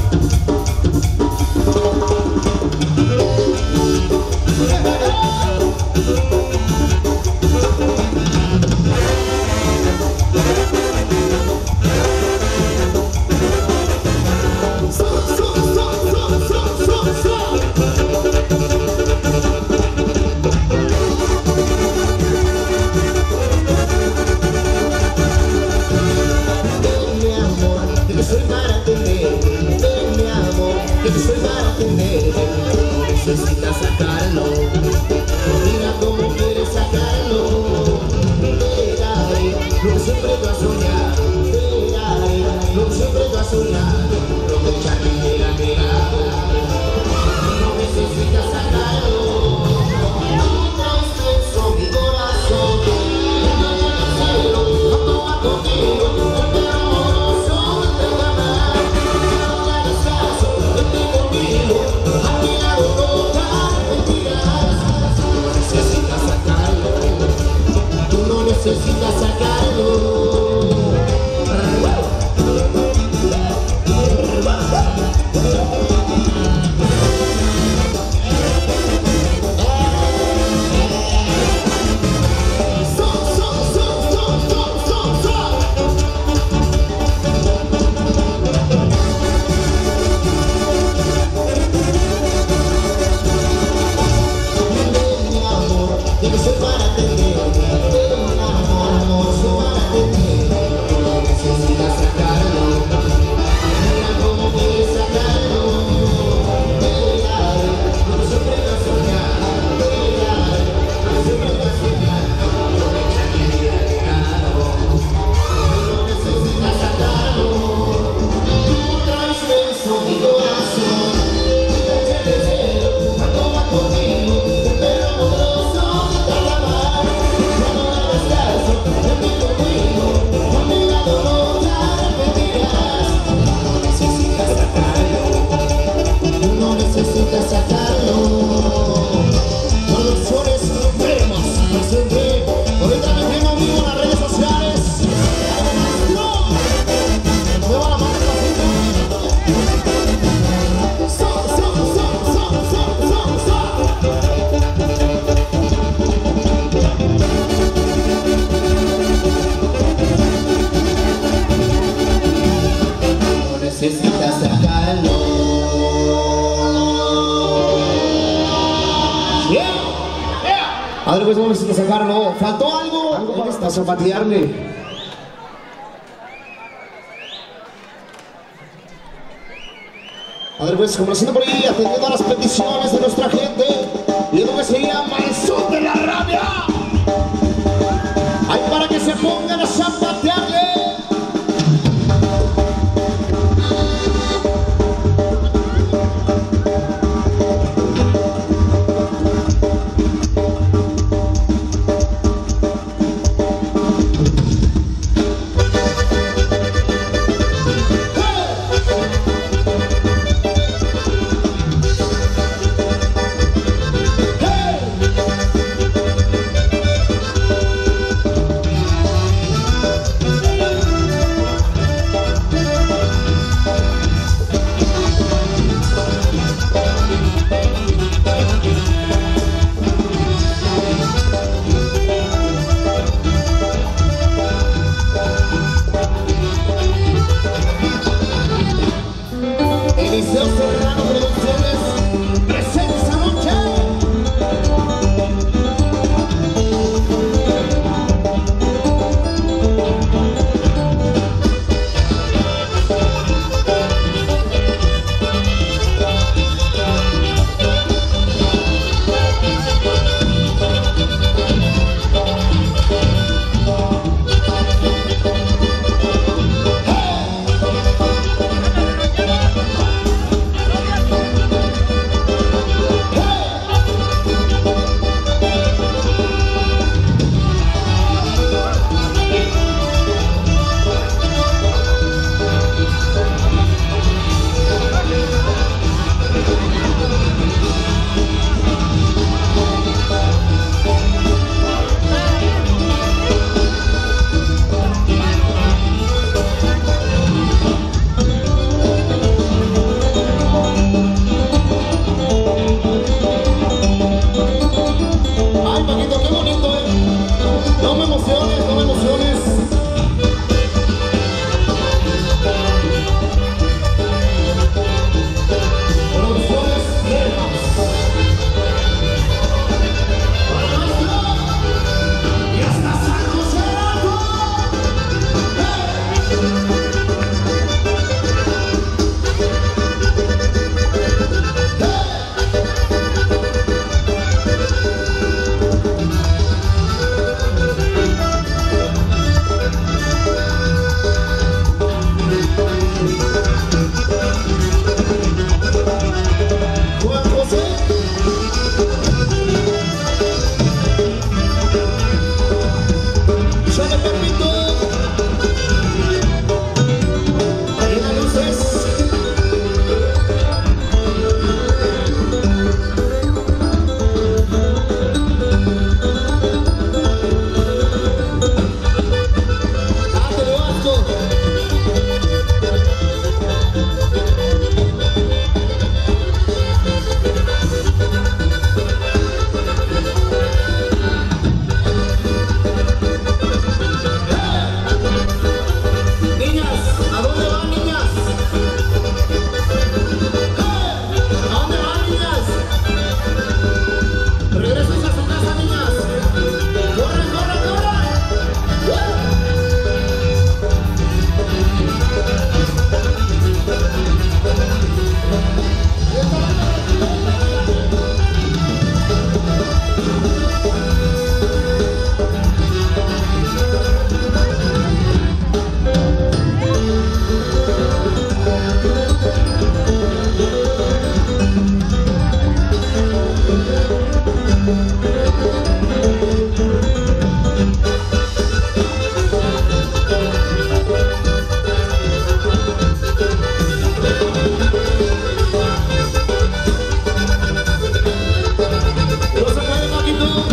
Necesitas sacarlo, mira cómo quieres sacarlo. Te daré lo que siempre tú has soñado, te daré lo que siempre tú has soñado. Lo que Charlie llega a pegar, no necesitas sacarlo. Tú traes eso mi corazón, no en el cielo, no va contigo, pero amoroso te va a dar. necesitas sacarlo. A ver, pues vamos a sacarlo. ¿Faltó algo? Algo para zapatearle. A ver, pues complaciendo por ahí, atendiendo a las peticiones de nuestra gente. Y es lo que se llama el son de la rabia. Hay para que se pongan a zapatearle. Eliseo Serrano Producciones presenta esta noche. Ay, Paquito, qué bonito, No me emociones, no me emociones. Producciones Viejas. Para nuestro y hasta San José Alto. Juan José. Sale Pepito. Ahí las luces. Ándale, Vasco. Niñas, ¿a dónde van, niñas? ¿A dónde van, niñas? Regresen a su casa, niñas. ¡Corran, corran, corran! No se puede, Paquito.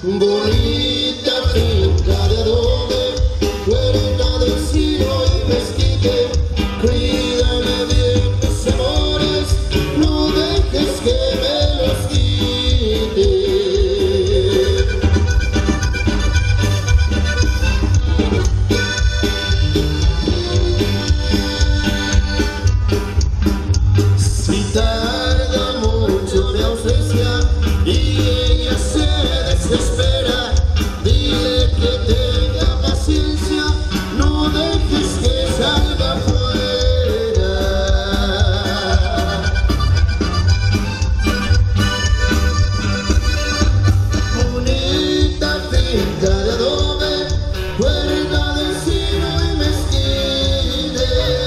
bonita finca de adobe, puerta del cielo y mezquite. Cuídame bien mis amores, no dejes que me los quite. Si tarda mucho mi ausencia y ella se desespera, dile que tenga paciencia, no dejes que salga fuera. Bonita finca de adobe, puerta del cielo y mezquite.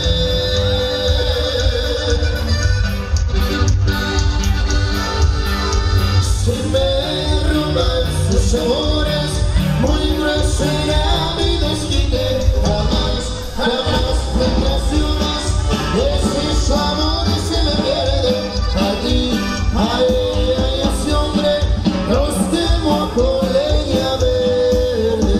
Si me roban sus amores, muy grueso será mi desquite. Jamás, jamás me traicionas, esos amores se me pierden. A ti, a ella y a ese hombre, los quemo con leña verde.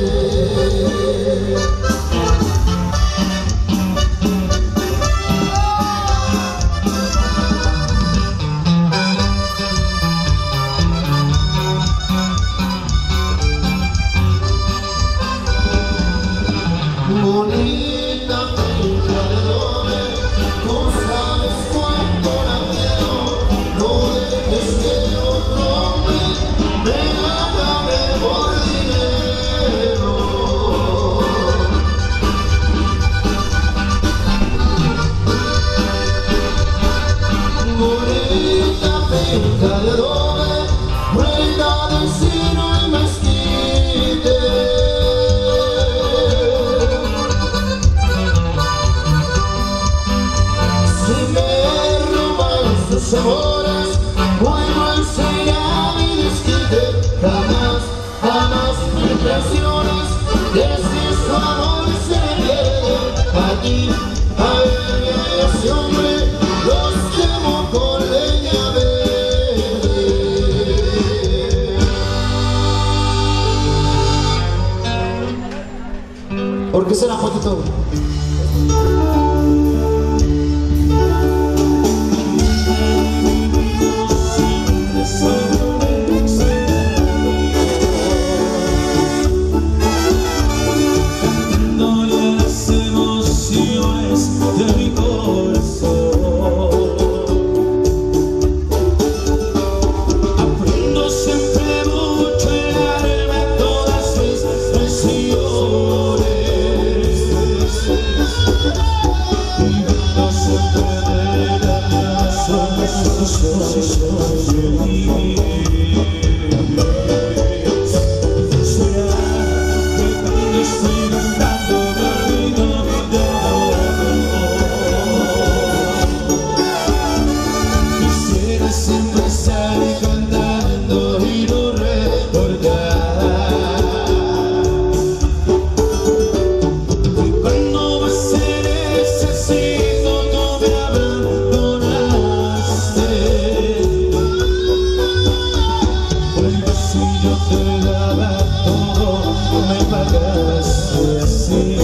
Bonita finca de adobe, no sabes cuánto la quiero, no dejes que otro hombre me haga por dinero. Bonita finca de adobe, puerta del cielo y mezquite. Si me roban sus amores, muy mal será mi desquite. Jamás, jamás me traiciones, ese su amor se me pierde. A ti, a ella y a ese hombre, los quemo con leña verde. ¿Por qué será poquito? Las emociones de mi corazón, aprendo siempre mucho en alma todas mis presiones, viviendo siempre de las posiciones de mí. Siempre estaré cantando y no recordar que cuando más te necesito no me abandonaste. Porque si yo te daba todo, me pagaste así.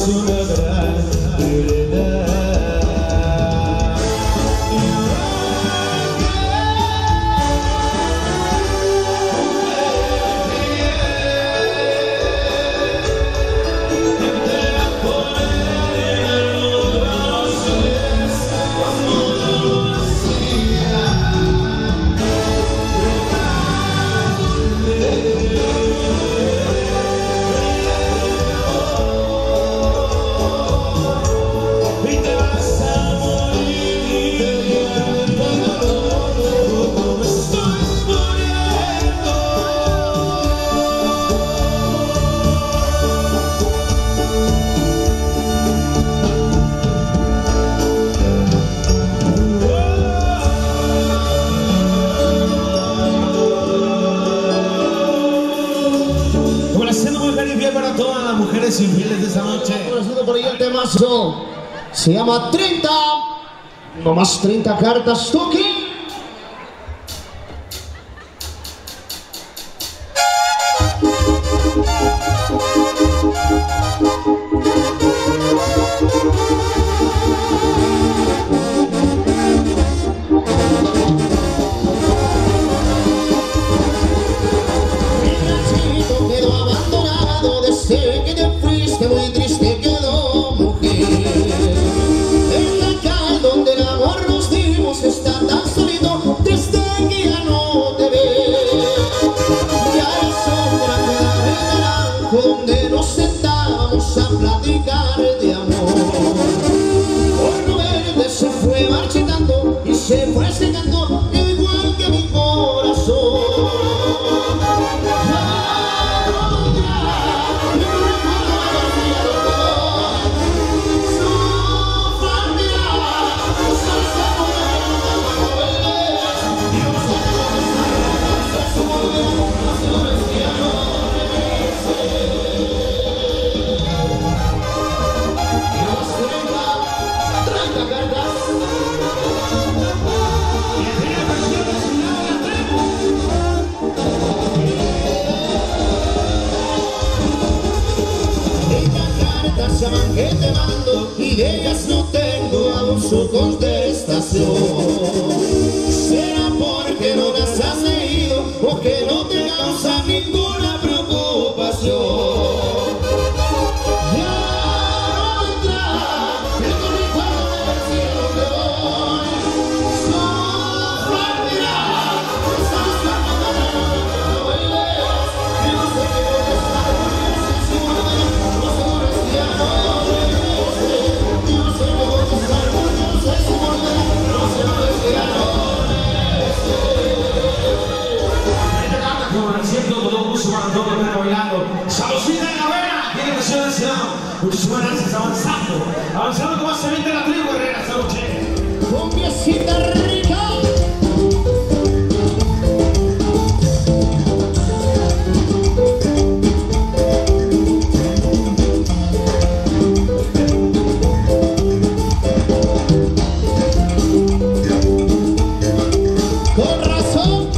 es una gran realidad. Para todas las mujeres infieles de esta noche. Conocido por ahí el temazo. Se llama 30. Nomás 30 cartas, Tuki. Desde que te fuiste muy triste quedó, mujer. En la calle donde el amor nos dimos está tan solito desde que ya no te ve. Ya la sombra queda en el naranjo donde nos sentamos a platicar de amor. Por no verte se fue marchitando y se fue secando igual que mi corazón. Que te mando y de ellas no tengo aún su contestación. ¿Será porque no las has leído o que no te causa ninguna preocupación? Ya no entra en tu recuerdo del cielo de hoy. Sufrirá, estás cantando no vuelves y no sé qué contestar, no sé si volver, no seguro es que ya no. Salucita en la vena, tiene que ser deseado. Muchísimas gracias, avanzando como se vende la tribu guerrera esta noche. Con piecita rica. Con razón.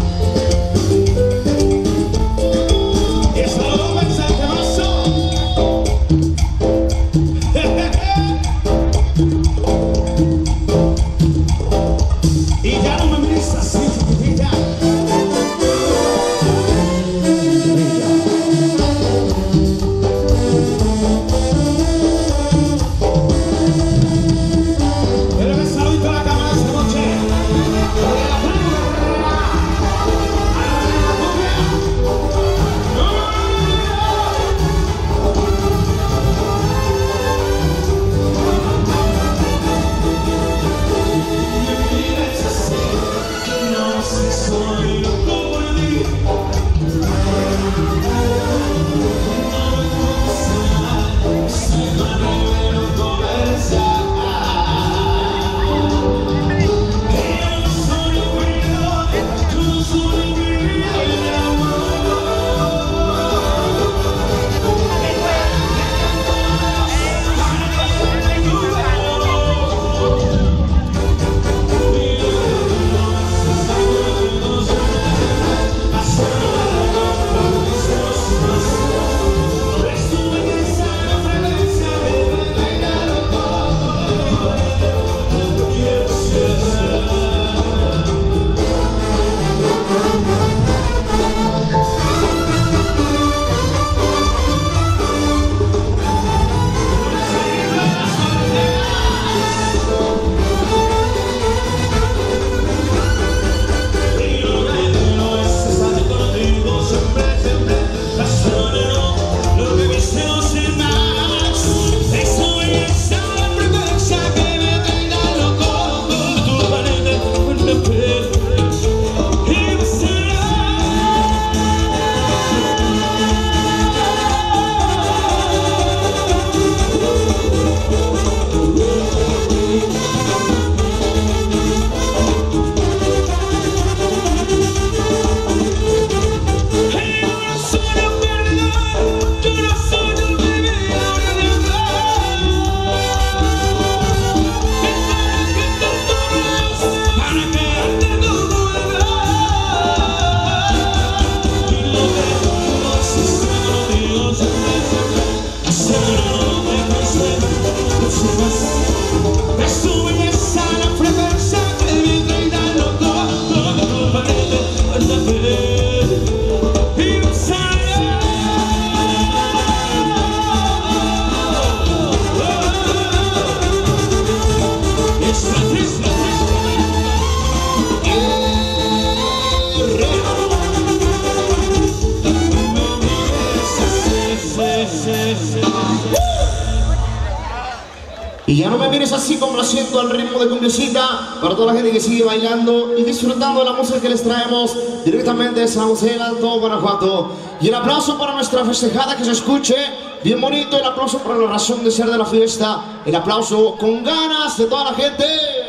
Es tu belleza la frecuencia que me brinda todo parece verdadero y verdadero. Es la triste Y ya no me mires así como lo siento al ritmo de cumbiecita. Para toda la gente que sigue bailando y disfrutando de la música que les traemos directamente de San José del Alto, Guanajuato. Y el aplauso para nuestra festejada, que se escuche bien bonito. El aplauso para la razón de ser de la fiesta. El aplauso con ganas de toda la gente.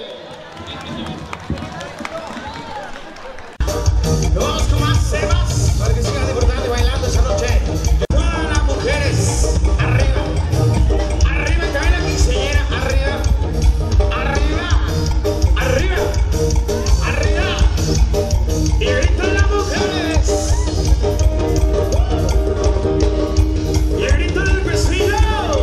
Vamos con más temas para que sigan disfrutando y bailando esa noche. Todas las mujeres arriba. Arriba, que baila quinceañera. Arriba. Arriba. Arriba. Arriba. Y gritan las mujeres. Y gritan el vecino.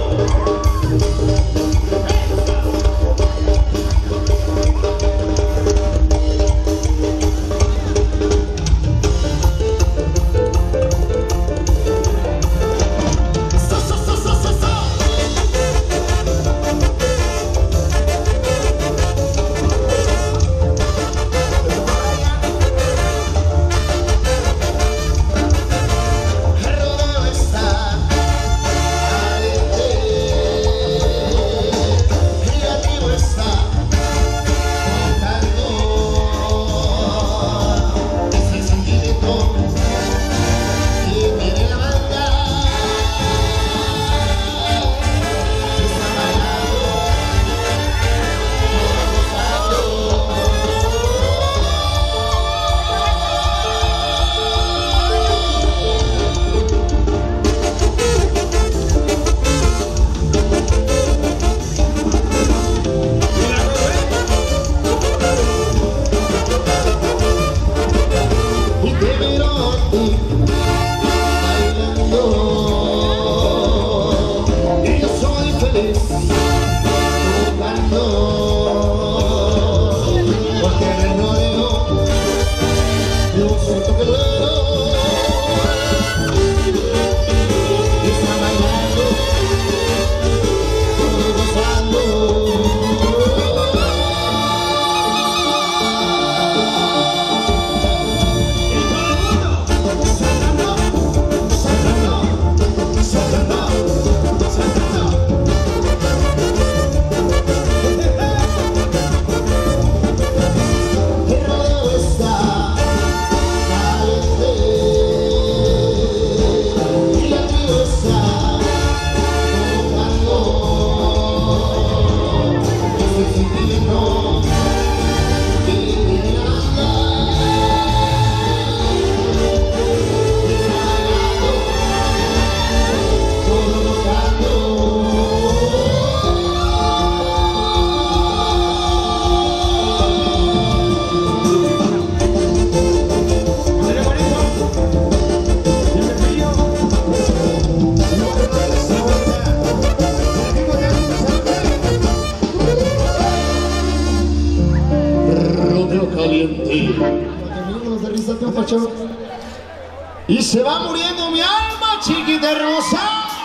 Y se va muriendo mi alma, chiquita hermosa.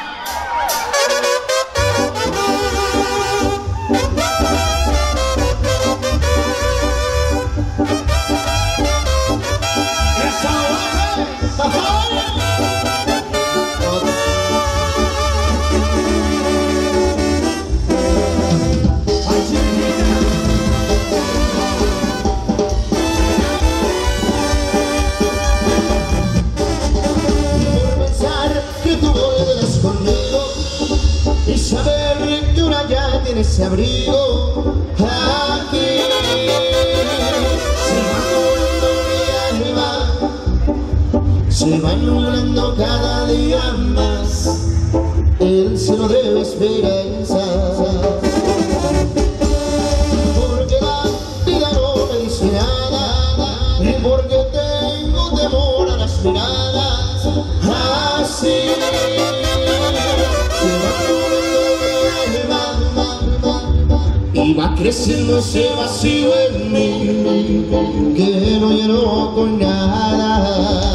Ese abrigo aquí se va nublando cada día más el cielo de esperanza, porque la vida no me dice nada y porque tengo temor a las miradas así se va nublando mi alma. y va creciendo ese vacío en mí que no lleno con nada.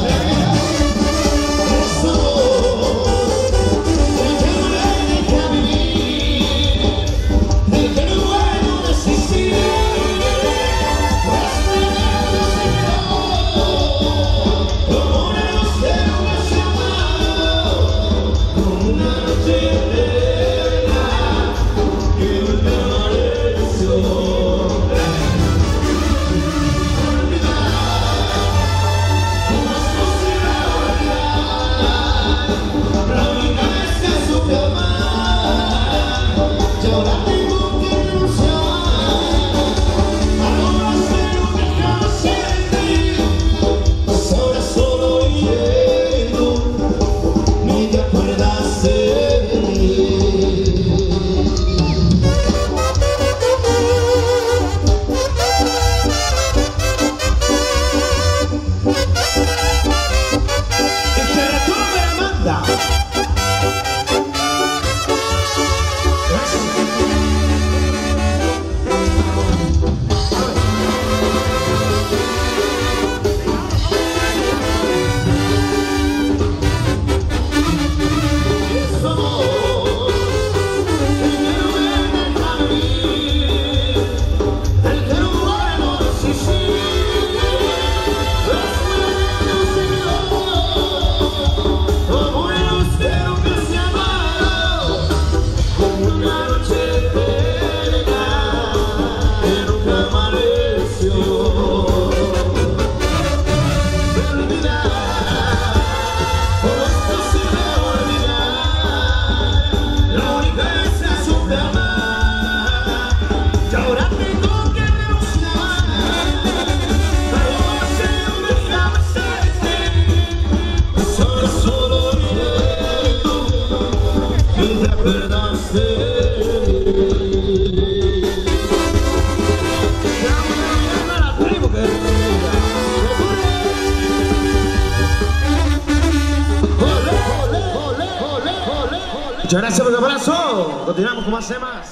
Muchas gracias por el abrazo. Continuamos con más temas.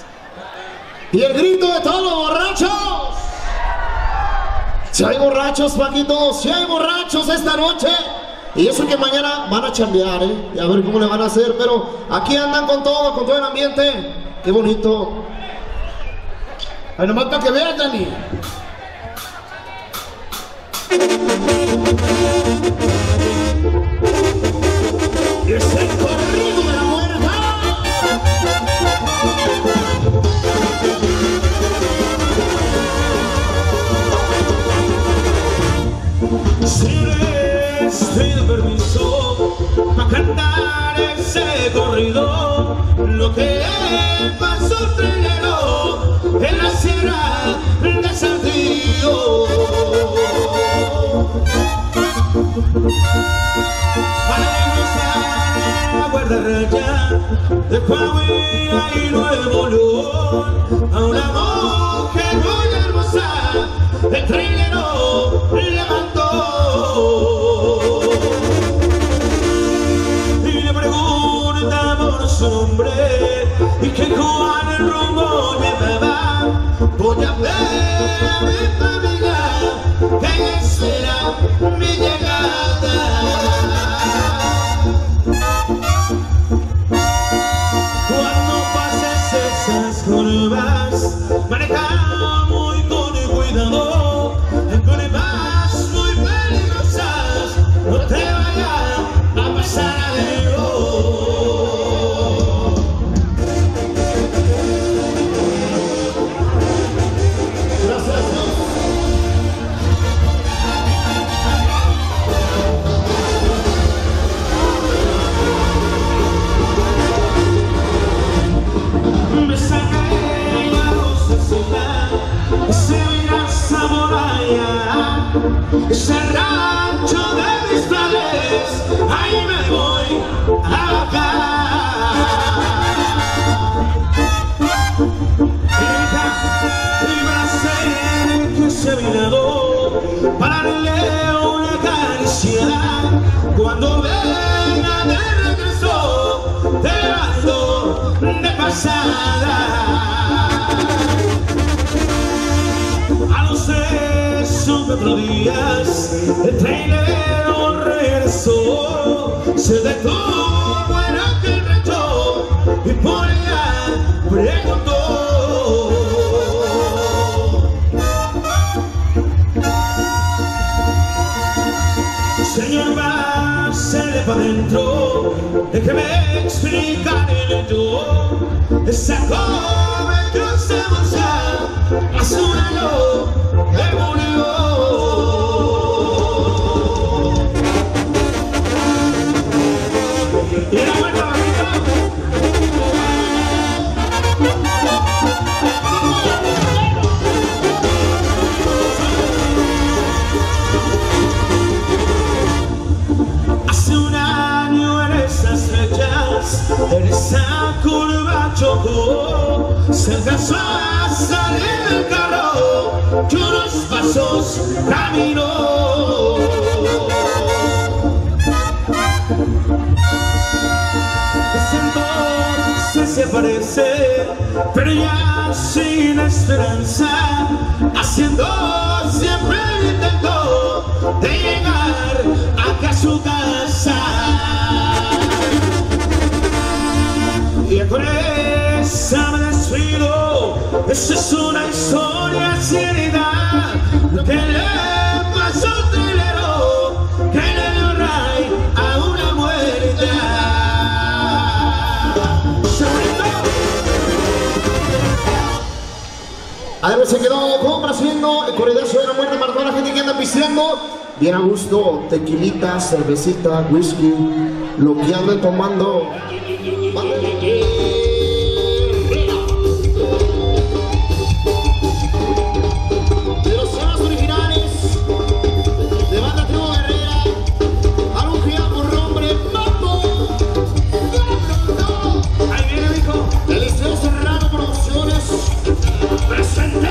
Y el grito de todos los borrachos. Si hay borrachos, Paquito, si hay borrachos esta noche. Y eso que mañana van a chambear, y a ver cómo le van a hacer. Pero aquí andan con todo el ambiente. Qué bonito. Ahí nomás para que vean, Dani. Y es el corrido de la muerte. Si les pido permiso para cantar ese corrido, lo que pasó el trinero en la sierra de Saltillo. Para cruzar la Guarda Raya de Coahuila y Nuevo León, a una mujer muy hermosa el trinero le mandó y le pregunta por su nombre y que cuál el rumbo llevaba. Voy a ver a mi amiga que espera mi llegada. Cuando pases esas curvas, maneja muy con cuidado, en curvas muy peligrosas, no te vaya a pasar adiós. Me saqué la luz encima, se mira esa muralla, ese rancho de mis padres, ahí me voy a bajar. Y va a ser que se ha mirado para darle una caricia cuando venga de regreso, te ando de pasada. 4 días el trailero regresó, se detuvo en aquel rancho y por allá preguntó. Señor, pásale pa' dentro, déjeme explicarle yo. Esa joven que usted busca hace un año que murió. Y la vuelta bajito. Hace un año en esas fechas, en esa curva chocó, se alcanzó a salir del carro, que unos pasos caminó. Desde entonces se aparece, pero ya sin esperanza, haciendo siempre el intento de llegar acá a su casa. Y con esa me despido, esa es una historia cierta, lo que le pasó al trailero, que le dio ray a una muerta. Además se quedó complaciendo el corridazo de la muerte para toda la gente que anda pisteando bien a gusto, tequilita, cervecita, whisky, lo que anden tomando. De los temas originales de Banda Tribu Guerrera, alugía por nombre Mambo. Ahí viene, mijo. Eliseo Serrano Producciones presente.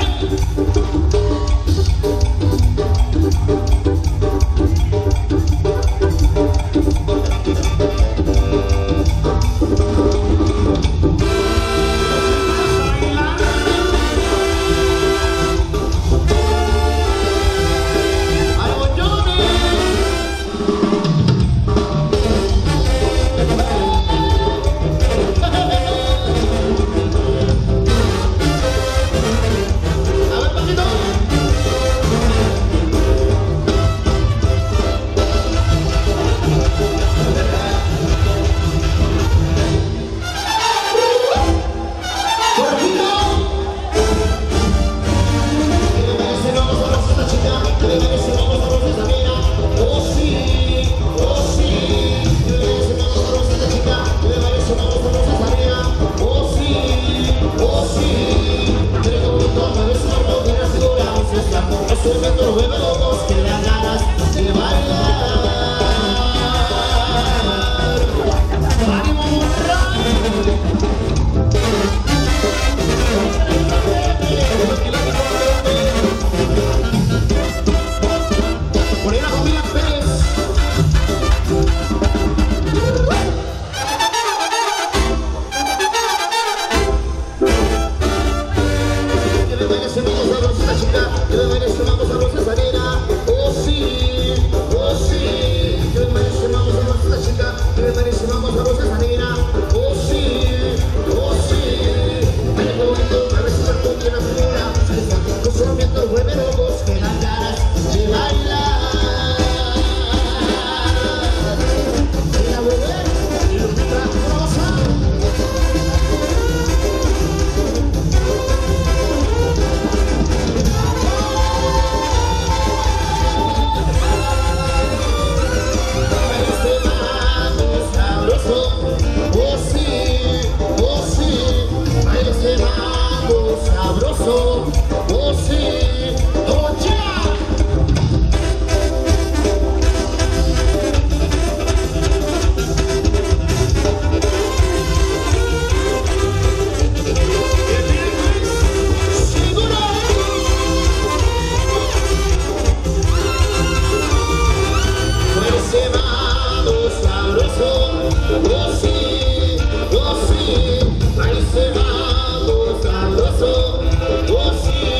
Ahí se va, sabroso, oh sí.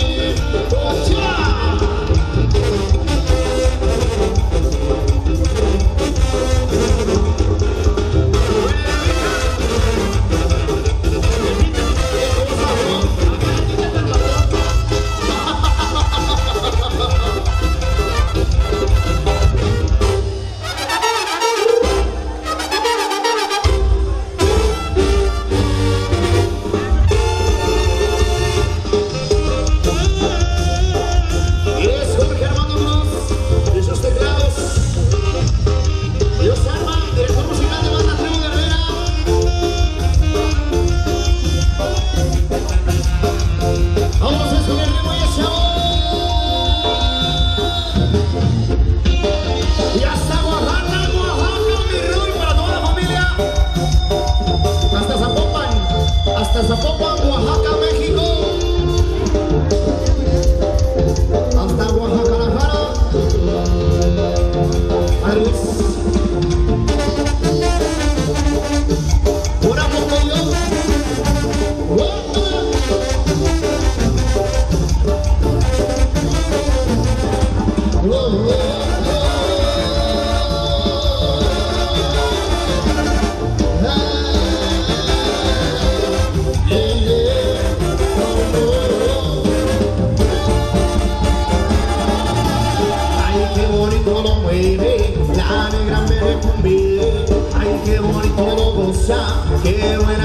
Qué bueno.